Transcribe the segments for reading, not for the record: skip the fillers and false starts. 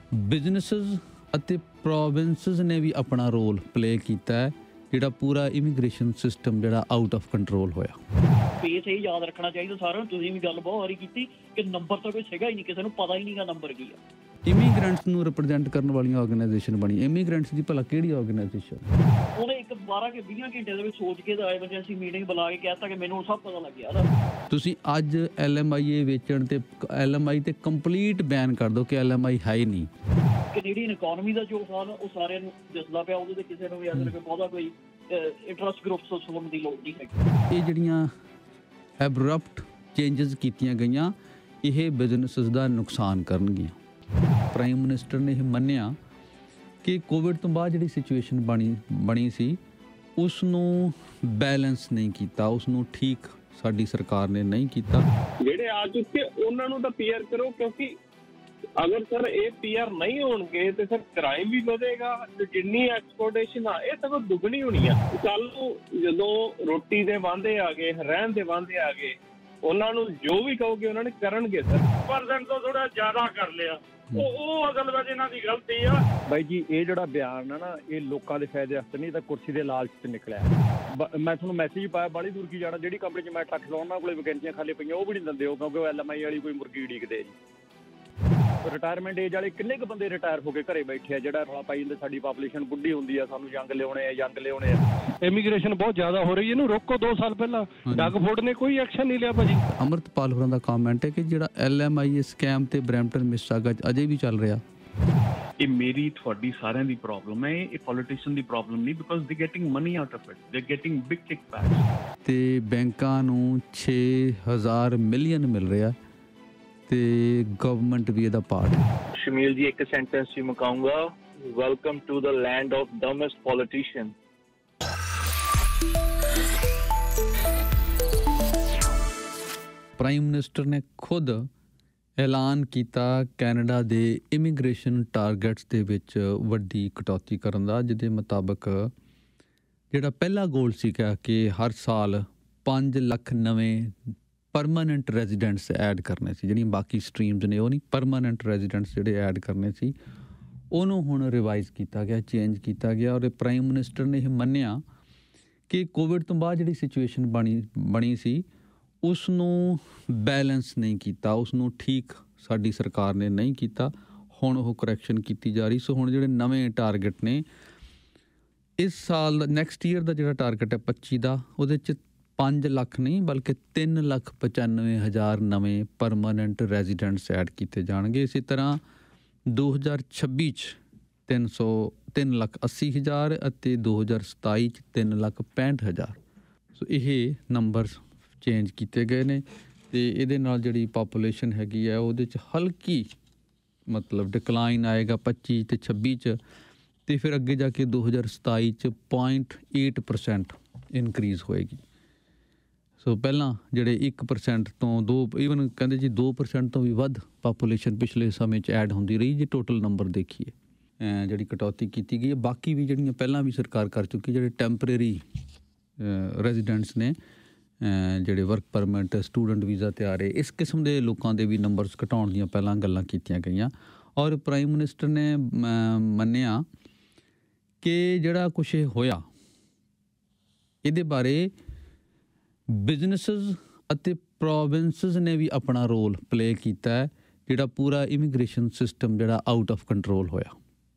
Businesses ਅਤੇ provinces ਨੇ ਵੀ ਆਪਣਾ ਰੋਲ ਪਲੇ ਕੀਤਾ ਹੈ, ਜਿਹੜਾ ਪੂਰਾ ਇਮੀਗ੍ਰੇਸ਼ਨ ਸਿਸਟਮ ਜਿਹੜਾ ਆਊਟ ਆਫ ਕੰਟਰੋਲ ਹੋਇਆ। ਬੇਸ ਇਹ ਯਾਦ ਰੱਖਣਾ ਚਾਹੀਦਾ ਸਾਰਿਆਂ ਨੂੰ, ਤੁਸੀਂ ਵੀ ਗੱਲ ਬਹੁਤ ਵਾਰੀ ਕੀਤੀ ਕਿ ਨੰਬਰ ਤਾਂ ਕੋਈ ਸੀਗਾ ਹੀ ਨਹੀਂ, ਕਿਸੇ ਨੂੰ ਪਤਾ ਹੀ ਨਹੀਂਗਾ ਨੰਬਰ ਕੀ ਆ। ਇਮੀਗ੍ਰੈਂਟਸ ਨੂੰ ਰਿਪਰੈਜ਼ੈਂਟ ਕਰਨ ਵਾਲੀਆਂ ਆਰਗੇਨਾਈਜੇਸ਼ਨ ਬਣੀ। ਇਮੀਗ੍ਰੈਂਟਸ ਦੀ ਭਲਾ ਕਿਹੜੀ ਆਰਗੇਨਾਈਜੇਸ਼ਨ? ਉਹਨੇ ਇੱਕ 12 ਕੇ 20 ਘੰਟੇ ਦੇ ਵਿੱਚ ਸੋਚ ਕੇ ਐਮਰਜੈਂਸੀ ਮੀਟਿੰਗ ਬੁਲਾ ਕੇ ਕਹਿਤਾ ਕਿ ਮੈਨੂੰ ਸਭ ਪਤਾ ਲੱਗ ਗਿਆ। ਤੁਸੀਂ ਅੱਜ LMIA ਵੇਚਣ ਤੇ LMI ਤੇ ਕੰਪਲੀਟ ਬੈਨ ਕਰ ਦਿਓ ਕਿ LMI ਹੈ ਹੀ ਨਹੀਂ। ਕੈਨੇਡੀਅਨ ਇਕਨੋਮੀ ਦਾ ਜੋ ਹਾਲ ਉਹ ਸਾਰਿਆਂ ਨੂੰ ਦਿਸਦਾ ਪਿਆ, ਉਹਦੇ ਤੇ ਕਿਸੇ ਨੂੰ ਵੀ ਅਸਲ ਬਹੁਤਾ ਕੋਈ ਇੰਟਰਸਟ ਗਰੁੱਪਸ ਸੁਣਨ ਦੀ ਲੋੜ ਨਹੀਂ ਹੈਗੀ। ਇਹ ਜਿਹੜੀਆਂ ਐਬਰਪਟ ਚੇਂਜਸ ਕੀਤੀਆਂ ਗਈਆਂ, ਇਹ ਬਿਜ਼ਨੈਸਿਸ ਦਾ ਨੁਕਸਾਨ ਕਰਨਗੀਆਂ। ਪ੍ਰਾਈਮ ਮਿਨਿਸਟਰ ਨੇ ਇਹ ਮੰਨਿਆ ਕਿ ਕੋਵਿਡ ਤੋਂ ਬਾਅਦ ਜਿਹੜੀ ਸਿਚੁਏਸ਼ਨ ਬਣੀ ਸੀ ਉਸ ਨੂੰ ਬੈਲੈਂਸ ਨਹੀਂ ਕੀਤਾ, ਉਸ ਨੂੰ ਠੀਕ ਸਾਡੀ ਸਰਕਾਰ ਨੇ ਨਹੀਂ ਕੀਤਾ। ਜਿਹੜੇ ਆ ਚੁੱਕੇ ਉਹਨਾਂ ਨੂੰ ਤਾਂ ਪੀਆਰ ਕਰੋ, ਕਿਉਂਕਿ ਅਗਰ ਸਰ ਇਹ ਪੀਆਰ ਨਹੀਂ ਹੋਣਗੇ ਤੇ ਸਰ ਕ੍ਰਾਈਮ ਵੀ ਵਧੇਗਾ ਤੇ ਜਿੰਨੀ ਐਕਸਪੋਰਟੇਸ਼ਨ ਆ ਇਹ ਸਗੋਂ ਦੁੱਗਣੀ ਹੋਣੀ ਆ। ਕੱਲ ਨੂੰ ਜਦੋਂ ਰੋਟੀ ਦੇ ਵਾਂਧੇ ਆ ਗਏ, ਰਹਿਣ ਦੇ ਵਾਂਧੇ ਆ ਗਏ, ਉਹਨਾਂ ਨੂੰ ਜੋ ਵੀ ਕਹੋਗੇ ਉਹਨਾਂ ਨੇ ਕਰਨਗੇ। ਸਰ % ਤੋਂ ਥੋੜਾ ਜ਼ਿਆਦਾ ਕਰ ਲਿਆ, ਉਹ ਅਸਲ ਵਿੱਚ ਇਹਨਾਂ ਦੀ ਗਲਤੀ ਆ। ਬਾਈ ਜੀ ਇਹ ਜਿਹੜਾ ਬਿਆਨ ਆ ਨਾ, ਇਹ ਲੋਕਾਂ ਦੇ ਫਾਇਦੇ ਵਾਸਤੇ ਨਹੀਂ ਤਾਂ ਕੁਰਸੀ ਦੇ ਲਾਲਚ ਤੇ ਨਿਕਲਿਆ। ਮੈਂ ਤੁਹਾਨੂੰ ਮੈਸੇਜ ਪਾਇਆ, ਬਾਹਲੀ ਦੂਰ ਕੀ ਜਾਣਾ, ਜਿਹੜੀ ਕੰਪਨੀ 'ਚ ਮੈਂ ਟਰੱਕ ਚਲਾਉਣਾ ਉਹਨਾਂ ਕੋਲੇ ਵੈਕੈਂਸੀਆਂ ਖਾਲੀ ਪਈਆਂ, ਉਹ ਵੀ ਨਹੀਂ ਦਿੰਦੇ ਉਹ, ਕਿਉਂਕਿ ਉਹ LMI ਵਾਲੀ ਕੋਈ ਮੁਰਗੀ ਉਡੀਕਦੇ ਜੀ। ਰਿਟਾਇਰਮੈਂਟ ਏਜ ਵਾਲੇ ਕਿੰਨੇ ਕੁ ਬੰਦੇ ਰਿਟਾਇਰ ਹੋ ਕੇ ਘਰੇ ਬੈਠੇ ਆ, ਜਿਹੜਾ ਰੌਲਾ ਪਾਈ ਜਾਂਦੇ ਸਾਡੀ ਪਾਪੂਲੇਸ਼ਨ ਬੁੱਢੀ ਹੁੰਦੀ ਆ, ਸਾਨੂੰ ਯੰਗ ਲਿਆਉਣੇ ਆ। ਇਮੀਗ੍ਰੇਸ਼ਨ ਬਹੁਤ ਜ਼ਿਆਦਾ ਹੋ ਰਹੀ ਹੈ, ਇਹਨੂੰ ਰੋਕੋ। 2 ਸਾਲ ਪਹਿਲਾਂ ਡੱਗ ਫੋਰਡ ਨੇ ਕੋਈ ਐਕਸ਼ਨ ਨਹੀਂ ਲਿਆ ਭਾਜੀ। ਅੰਮ੍ਰਿਤਪਾਲ ਹੋਰਾਂ ਦਾ ਕਮੈਂਟ ਹੈ ਕਿ ਜਿਹੜਾ LMIA ਸਕੈਮ ਤੇ ਬਰੈਂਪਟਨ ਮਿਸਸਾਗਾ ਅਜੇ ਵੀ ਚੱਲ ਰਿਹਾ। ਇਹ ਮੇਰੀ ਤੁਹਾਡੀ ਸਾਰਿਆਂ ਦੀ ਪ੍ਰੋਬਲਮ ਹੈ, ਇਹ ਪੋਲੀਟੀਸ਼ੀਅਨ ਦੀ ਪ੍ਰੋਬਲਮ ਨਹੀਂ, because they getting money out of it, they getting big kickback. ਤੇ ਬੈਂਕਾਂ ਨੂੰ 6000 ਮਿਲੀਅਨ ਮਿਲ ਰਿਹਾ ਤੇ ਗਵਰਨਮੈਂਟ ਵੀ ਇਹਦਾ ਪਾਰਟ ਹੈ। ਸ਼ਮੀਲ ਜੀ ਇੱਕ ਸੈਂਟੈਂਸ ਹੀ ਮੁਕਾਉਂਗਾ, welcome to the land of dumbest politician. Prime minister ਨੇ ਖੁਦ ਐਲਾਨ ਕੀਤਾ ਕੈਨੇਡਾ ਦੇ ਇਮੀਗ੍ਰੇਸ਼ਨ ਟਾਰਗੇਟਸ ਦੇ ਵਿੱਚ ਵੱਡੀ ਕਟੌਤੀ ਕਰਨ ਦਾ, ਜਿਹਦੇ ਮੁਤਾਬਕ ਜਿਹੜਾ ਪਹਿਲਾ ਗੋਲ ਸੀਗਾ ਕਿ ਹਰ ਸਾਲ 5 ਲੱਖ ਨਵੇਂ ਪਰਮਾਨੈਂਟ ਰੈਜ਼ੀਡੈਂਟਸ ਐਡ ਕਰਨੇ ਸੀ, ਜਿਹੜੀਆਂ ਬਾਕੀ ਸਟਰੀਮਸ ਨੇ ਉਹ ਨਹੀਂ, ਪਰਮਾਨੈਂਟ ਰੈਜ਼ੀਡੈਂਟਸ ਜਿਹੜੇ ਐਡ ਕਰਨੇ ਸੀ ਉਹਨੂੰ ਹੁਣ ਰਿਵਾਈਜ਼ ਕੀਤਾ ਗਿਆ, ਚੇਂਜ ਕੀਤਾ ਗਿਆ। ਔਰ ਪ੍ਰਾਈਮ ਮਿਨਿਸਟਰ ਨੇ ਇਹ ਮੰਨਿਆ ਕਿ ਕੋਵਿਡ ਤੋਂ ਬਾਅਦ ਜਿਹੜੀ ਸਿਚੁਏਸ਼ਨ ਬਣੀ ਸੀ ਉਸ ਨੂੰ ਬੈਲੈਂਸ ਨਹੀਂ ਕੀਤਾ, ਉਸ ਨੂੰ ਠੀਕ ਸਾਡੀ ਸਰਕਾਰ ਨੇ ਨਹੀਂ ਕੀਤਾ। ਹੁਣ ਉਹ ਕਰੈਕਸ਼ਨ ਕੀਤੀ ਜਾ ਰਹੀ। ਸੋ ਹੁਣ ਜਿਹੜੇ ਨਵੇਂ ਟਾਰਗੇਟ ਨੇ ਇਸ ਸਾਲ, ਨੈਕਸਟ ਈਅਰ ਦਾ ਜਿਹੜਾ ਟਾਰਗੇਟ ਹੈ 25 ਦਾ, ਉਹਦੇ 'ਚ 5 ਲੱਖ ਨਹੀਂ ਬਲਕਿ 3,95,000 ਨਵੇਂ ਪਰਮਾਨੈਂਟ ਰੈਜ਼ੀਡੈਂਟਸ ਐਡ ਕੀਤੇ ਜਾਣਗੇ। ਇਸੇ ਤਰ੍ਹਾਂ 2026 'ਚ 3,80,000 ਅਤੇ 2027 'ਚ 3,65,000। ਸੋ ਇਹ ਨੰਬਰਸ ਚੇਂਜ ਕੀਤੇ ਗਏ ਨੇ ਅਤੇ ਇਹਦੇ ਨਾਲ ਜਿਹੜੀ ਪਾਪੂਲੇਸ਼ਨ ਹੈਗੀ ਹੈ ਉਹਦੇ 'ਚ ਹਲਕੀ ਮਤਲਬ ਡਿਕਲਾਈਨ ਆਏਗਾ 25 ਅਤੇ 26 'ਚ, ਅਤੇ ਫਿਰ ਅੱਗੇ ਜਾ ਕੇ 2027 'ਚ 0.8% ਇਨਕਰੀਜ਼ ਹੋਏਗੀ। ਸੋ ਪਹਿਲਾਂ ਜਿਹੜੇ 1% ਤੋਂ 2, ਈਵਨ ਕਹਿੰਦੇ ਜੀ 2% ਤੋਂ ਵੀ ਵੱਧ ਪਾਪੂਲੇਸ਼ਨ ਪਿਛਲੇ ਸਮੇਂ 'ਚ ਐਡ ਹੁੰਦੀ ਰਹੀ ਜੇ ਟੋਟਲ ਨੰਬਰ ਦੇਖੀਏ। ਜਿਹੜੀ ਕਟੌਤੀ ਕੀਤੀ ਗਈ ਹੈ। ਬਾਕੀ ਵੀ ਜਿਹੜੀਆਂ ਪਹਿਲਾਂ ਵੀ ਸਰਕਾਰ ਕਰ ਚੁੱਕੀ, ਜਿਹੜੇ ਟੈਂਪਰੇਰੀ ਰੈਜ਼ੀਡੈਂਟਸ ਨੇ, ਜਿਹੜੇ ਵਰਕ ਪਰਮਿਟ, ਸਟੂਡੈਂਟ ਵੀਜ਼ਾ ਤੇ ਆ ਰਹੇ, ਇਸ ਕਿਸਮ ਦੇ ਲੋਕਾਂ ਦੇ ਵੀ ਨੰਬਰਸ ਘਟਾਉਣ ਦੀਆਂ ਪਹਿਲਾਂ ਗੱਲਾਂ ਕੀਤੀਆਂ ਗਈਆਂ। ਔਰ ਪ੍ਰਾਈਮ ਮਿਨਿਸਟਰ ਨੇ ਮੰਨਿਆ ਕਿ ਜਿਹੜਾ ਕੁਛ ਇਹ ਹੋਇਆ ਇਹਦੇ ਬਾਰੇ ਬਿਜ਼ਨੈਸਿਸ ਅਤੇ ਪ੍ਰੋਵਿੰਸਿਸ ਨੇ ਵੀ ਆਪਣਾ ਰੋਲ ਪਲੇ ਕੀਤਾ ਹੈ, ਜਿਹੜਾ ਪੂਰਾ ਇਮੀਗ੍ਰੇਸ਼ਨ ਸਿਸਟਮ ਜਿਹੜਾ ਆਊਟ ਆਫ ਕੰਟਰੋਲ ਹੋਇਆ।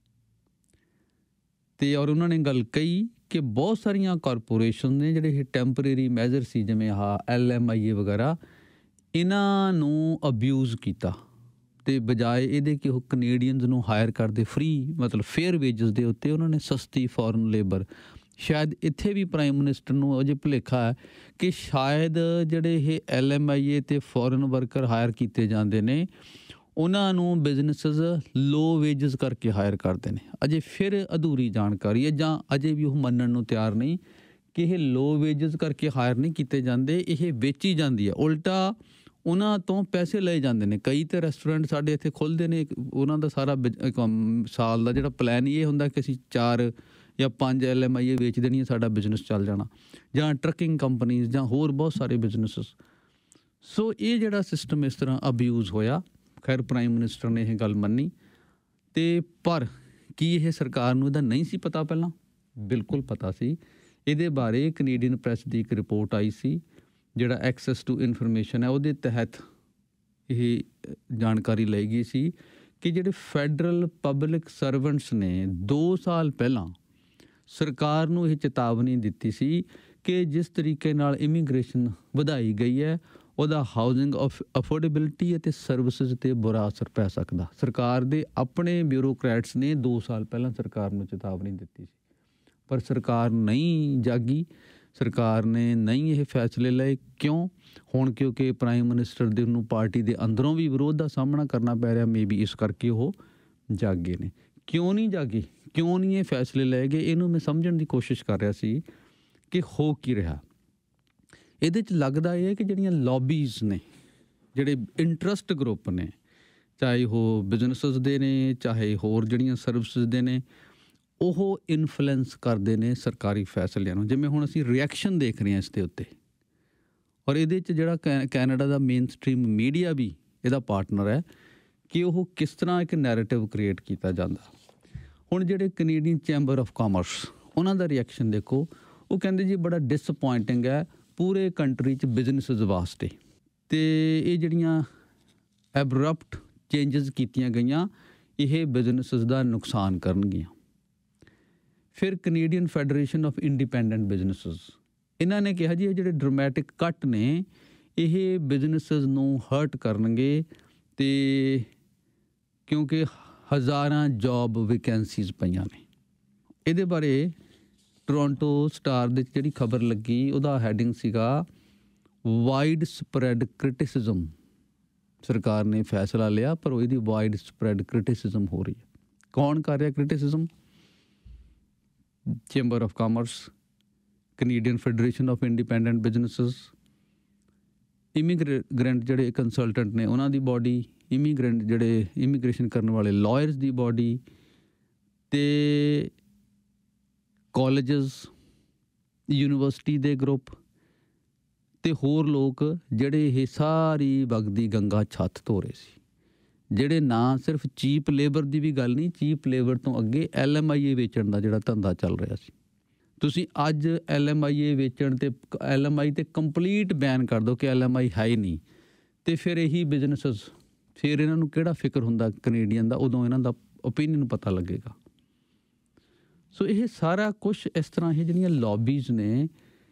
ਅਤੇ ਔਰ ਉਹਨਾਂ ਨੇ ਗੱਲ ਕਹੀ ਕਿ ਬਹੁਤ ਸਾਰੀਆਂ ਕਾਰਪੋਰੇਸ਼ਨ ਨੇ ਜਿਹੜੇ ਇਹ ਟੈਂਪਰੇਰੀ ਮੈਜ਼ਰ ਸੀ, ਜਿਵੇਂ LMIA ਵਗੈਰਾ, ਇਹਨਾਂ ਨੂੰ ਅਬਿਊਜ਼ ਕੀਤਾ ਅਤੇ ਬਜਾਏ ਇਹਦੇ ਕਿ ਉਹ ਕਨੇਡੀਅਨਸ ਨੂੰ ਹਾਇਰ ਕਰਦੇ ਫਰੀ, ਮਤਲਬ ਫੇਅਰ ਵੇਜਸ ਦੇ ਉੱਤੇ, ਉਹਨਾਂ ਨੇ ਸਸਤੀ ਫੋਰਨ ਲੇਬਰ। ਸ਼ਾਇਦ ਇੱਥੇ ਵੀ ਪ੍ਰਾਈਮ ਮਿਨਿਸਟਰ ਨੂੰ ਅਜੇ ਭੁਲੇਖਾ ਹੈ ਕਿ ਸ਼ਾਇਦ ਜਿਹੜੇ ਇਹ LMIA ਅਤੇ ਫੋਰਨ ਵਰਕਰ ਹਾਇਰ ਕੀਤੇ ਜਾਂਦੇ ਨੇ ਉਹਨਾਂ ਨੂੰ ਬਿਜ਼ਨਸਿਸ ਲੋ ਵੇਜਸ ਕਰਕੇ ਹਾਇਰ ਕਰਦੇ ਨੇ। ਅਜੇ ਫਿਰ ਅਧੂਰੀ ਜਾਣਕਾਰੀ ਹੈ, ਜਾਂ ਅਜੇ ਵੀ ਉਹ ਮੰਨਣ ਨੂੰ ਤਿਆਰ ਨਹੀਂ ਕਿ ਇਹ ਲੋ ਵੇਜਸ ਕਰਕੇ ਹਾਇਰ ਨਹੀਂ ਕੀਤੇ ਜਾਂਦੇ, ਇਹ ਵੇਚੀ ਜਾਂਦੀ ਹੈ। ਉਲਟਾ ਉਹਨਾਂ ਤੋਂ ਪੈਸੇ ਲਏ ਜਾਂਦੇ ਨੇ। ਕਈ ਤਾਂ ਰੈਸਟੋਰੈਂਟ ਸਾਡੇ ਇੱਥੇ ਖੁੱਲ੍ਹਦੇ ਨੇ, ਉਹਨਾਂ ਦਾ ਸਾਰਾ ਸਾਲ ਦਾ ਜਿਹੜਾ ਪਲਾਨ ਇਹ ਹੁੰਦਾ ਕਿ ਅਸੀਂ 4 ਜਾਂ 5 LMIA ਵੇਚ ਦੇਣੀ ਹੈ, ਸਾਡਾ ਬਿਜ਼ਨਸ ਚੱਲ ਜਾਣਾ, ਜਾਂ ਟਰੱਕਿੰਗ ਕੰਪਨੀਜ਼ ਜਾਂ ਹੋਰ ਬਹੁਤ ਸਾਰੇ ਬਿਜ਼ਨਸਿਸ। ਸੋ ਇਹ ਜਿਹੜਾ ਸਿਸਟਮ ਇਸ ਤਰ੍ਹਾਂ ਅਬਿਊਜ਼ ਹੋਇਆ। ਖੈਰ ਪ੍ਰਾਈਮ ਮਿਨਿਸਟਰ ਨੇ ਇਹ ਗੱਲ ਮੰਨੀ ਤੇ ਪਰ ਕੀ ਇਹ ਸਰਕਾਰ ਨੂੰ ਇਹਦਾ ਨਹੀਂ ਸੀ ਪਤਾ ਪਹਿਲਾਂ? ਬਿਲਕੁਲ ਪਤਾ ਸੀ। ਇਹਦੇ ਬਾਰੇ ਕੈਨੇਡੀਅਨ ਪ੍ਰੈਸ ਦੀ ਇੱਕ ਰਿਪੋਰਟ ਆਈ ਸੀ, ਜਿਹੜਾ ਐਕਸੈਸ ਟੂ ਇਨਫੋਰਮੇਸ਼ਨ ਹੈ ਉਹਦੇ ਤਹਿਤ ਇਹ ਜਾਣਕਾਰੀ ਲਈ ਗਈ ਸੀ ਕਿ ਜਿਹੜੇ ਫੈਡਰਲ ਪਬਲਿਕ ਸਰਵੈਂਟਸ ਨੇ 2 ਸਾਲ ਪਹਿਲਾਂ ਸਰਕਾਰ ਨੂੰ ਇਹ ਚੇਤਾਵਨੀ ਦਿੱਤੀ ਸੀ ਕਿ ਜਿਸ ਤਰੀਕੇ ਨਾਲ ਇਮੀਗ੍ਰੇਸ਼ਨ ਵਧਾਈ ਗਈ ਹੈ ਉਹਦਾ ਹਾਊਸਿੰਗ ਅਫੋਰਡੇਬਿਲਿਟੀ ਅਤੇ ਸਰਵਿਸਿਜ਼ 'ਤੇ ਬੁਰਾ ਅਸਰ ਪੈ ਸਕਦਾ। ਸਰਕਾਰ ਦੇ ਆਪਣੇ ਬਿਊਰੋਕਰੈਟਸ ਨੇ 2 ਸਾਲ ਪਹਿਲਾਂ ਸਰਕਾਰ ਨੂੰ ਚੇਤਾਵਨੀ ਦਿੱਤੀ ਸੀ, ਪਰ ਸਰਕਾਰ ਨਹੀਂ ਜਾਗੀ, ਸਰਕਾਰ ਨੇ ਨਹੀਂ ਇਹ ਫੈਸਲੇ ਲਏ। ਕਿਉਂ? ਹੁਣ ਕਿਉਂਕਿ ਪ੍ਰਾਈਮ ਮਿਨਿਸਟਰ ਦੇ ਨੂੰ ਪਾਰਟੀ ਦੇ ਅੰਦਰੋਂ ਵੀ ਵਿਰੋਧ ਦਾ ਸਾਹਮਣਾ ਕਰਨਾ ਪੈ ਰਿਹਾ, ਮੇਬੀ ਇਸ ਕਰਕੇ ਉਹ ਜਾਗੇ ਨੇ। ਕਿਉਂ ਨਹੀਂ ਜਾਗੇ, ਕਿਉਂ ਨਹੀਂ ਇਹ ਫੈਸਲੇ ਲਏ ਗਏ, ਇਹਨੂੰ ਮੈਂ ਸਮਝਣ ਦੀ ਕੋਸ਼ਿਸ਼ ਕਰ ਰਿਹਾ ਸੀ ਕਿ ਹੋ ਕੀ ਰਿਹਾ। ਇਹਦੇ 'ਚ ਲੱਗਦਾ ਇਹ ਹੈ ਕਿ ਜਿਹੜੀਆਂ ਲੌਬੀਜ਼ ਨੇ, ਜਿਹੜੇ ਇੰਟਰਸਟ ਗਰੁੱਪ ਨੇ, ਚਾਹੇ ਉਹ ਬਿਜ਼ਨਸਿਸ ਦੇ ਨੇ, ਚਾਹੇ ਹੋਰ ਜਿਹੜੀਆਂ ਸਰਵਿਸਿਜ਼ ਦੇ ਨੇ, ਉਹ ਇਨਫਲੂਐਂਸ ਕਰਦੇ ਨੇ ਸਰਕਾਰੀ ਫੈਸਲਿਆਂ ਨੂੰ। ਜਿਵੇਂ ਹੁਣ ਅਸੀਂ ਰਿਐਕਸ਼ਨ ਦੇਖ ਰਹੇ ਹਾਂ ਇਸ ਦੇ ਉੱਤੇ, ਔਰ ਇਹਦੇ 'ਚ ਜਿਹੜਾ ਕੈਨੇਡਾ ਦਾ ਮੇਨ ਸਟ੍ਰੀਮ ਮੀਡੀਆ ਵੀ ਇਹਦਾ ਪਾਰਟਨਰ ਹੈ ਕਿ ਉਹ ਕਿਸ ਤਰ੍ਹਾਂ ਇੱਕ ਨੈਰੇਟਿਵ ਕ੍ਰੀਏਟ ਕੀਤਾ ਜਾਂਦਾ। ਹੁਣ ਜਿਹੜੇ ਕੈਨੇਡੀਅਨ ਚੈਂਬਰ ਆਫ ਕਾਮਰਸ, ਉਹਨਾਂ ਦਾ ਰਿਐਕਸ਼ਨ ਦੇਖੋ, ਉਹ ਕਹਿੰਦੇ ਜੀ ਬੜਾ ਡਿਸਅਪੁਆਇੰਟਿੰਗ ਹੈ ਪੂਰੇ ਕੰਟਰੀ 'ਚ ਬਿਜ਼ਨਸਿਸ ਵਾਸਤੇ, ਅਤੇ ਇਹ ਜਿਹੜੀਆਂ ਐਬਰਪਟ ਚੇਂਜਸ ਕੀਤੀਆਂ ਗਈਆਂ ਇਹ ਬਿਜ਼ਨਸਿਸ ਦਾ ਨੁਕਸਾਨ ਕਰਨਗੀਆਂ। ਫਿਰ Canadian Federation of Independent Businesses, ਇਹਨਾਂ ਨੇ ਕਿਹਾ ਜੀ ਇਹ ਜਿਹੜੇ ਡਰਾਮੈਟਿਕ ਕੱਟ ਨੇ ਇਹ ਬਿਜ਼ਨਸਿਸ ਨੂੰ ਹਰਟ ਕਰਨਗੇ, ਅਤੇ ਕਿਉਂਕਿ ਹਜ਼ਾਰਾਂ ਜੋਬ ਵੈਕੈਂਸੀਜ਼ ਪਈਆਂ ਨੇ। ਇਹਦੇ ਬਾਰੇ ਟੋਰਾਂਟੋ ਸਟਾਰ ਦੇ ਜਿਹੜੀ ਖਬਰ ਲੱਗੀ ਉਹਦਾ ਹੈਡਿੰਗ ਸੀਗਾ ਵਾਈਡ ਸਪਰੈਡ ਕ੍ਰਿਟਿਸਿਜ਼ਮ। ਸਰਕਾਰ ਨੇ ਫੈਸਲਾ ਲਿਆ ਪਰ ਇਹਦੀ ਵਾਈਡ ਸਪਰੈਡ ਕ੍ਰਿਟਿਸਿਜ਼ਮ ਹੋ ਰਹੀ ਹੈ। ਕੌਣ ਕਰ ਰਿਹਾ criticism? Chamber of Commerce, Canadian Federation of Independent Businesses, immigrant ਜਿਹੜੇ ਕੰਸਲਟੈਂਟ ਨੇ ਉਹਨਾਂ ਦੀ ਬਾਡੀ, ਇਮੀਗ੍ਰੈਂਟ ਜਿਹੜੇ ਇਮੀਗ੍ਰੇਸ਼ਨ ਕਰਨ ਵਾਲੇ ਲਾਇਰਸ ਦੀ ਬਾਡੀ, ਅਤੇ ਕਾਲਜਸ, ਯੂਨੀਵਰਸਿਟੀ ਦੇ ਗਰੁੱਪ, ਅਤੇ ਹੋਰ ਲੋਕ ਜਿਹੜੇ ਇਹ ਸਾਰੀ ਵਗਦੀ ਗੰਗਾ ਛੱਤ ਧੋ ਰਹੇ ਸੀ। ਜਿਹੜੇ ਨਾ ਸਿਰਫ ਚੀਪ ਲੇਬਰ ਦੀ ਵੀ ਗੱਲ ਨਹੀਂ, ਚੀਪ ਲੇਬਰ ਤੋਂ ਅੱਗੇ LMIA ਵੇਚਣ ਦਾ ਜਿਹੜਾ ਧੰਦਾ ਚੱਲ ਰਿਹਾ ਸੀ। ਤੁਸੀਂ ਅੱਜ LMIA ਵੇਚਣ 'ਤੇ LMI 'ਤੇ ਕੰਪਲੀਟ ਬੈਨ ਕਰ ਦਿਓ ਕਿ LMI ਹੈ ਹੀ ਨਹੀਂ, ਅਤੇ ਫਿਰ ਇਹੀ ਬਿਜ਼ਨਸਿਸ, ਫਿਰ ਇਹਨਾਂ ਨੂੰ ਕਿਹੜਾ ਫਿਕਰ ਹੁੰਦਾ ਕੈਨੇਡੀਅਨ ਦਾ, ਉਦੋਂ ਇਹਨਾਂ ਦਾ ਓਪੀਨੀਅਨ ਪਤਾ ਲੱਗੇਗਾ। ਸੋ ਇਹ ਸਾਰਾ ਕੁਛ ਇਸ ਤਰ੍ਹਾਂ ਇਹ ਜਿਹੜੀਆਂ ਲੌਬੀਜ਼ ਨੇ,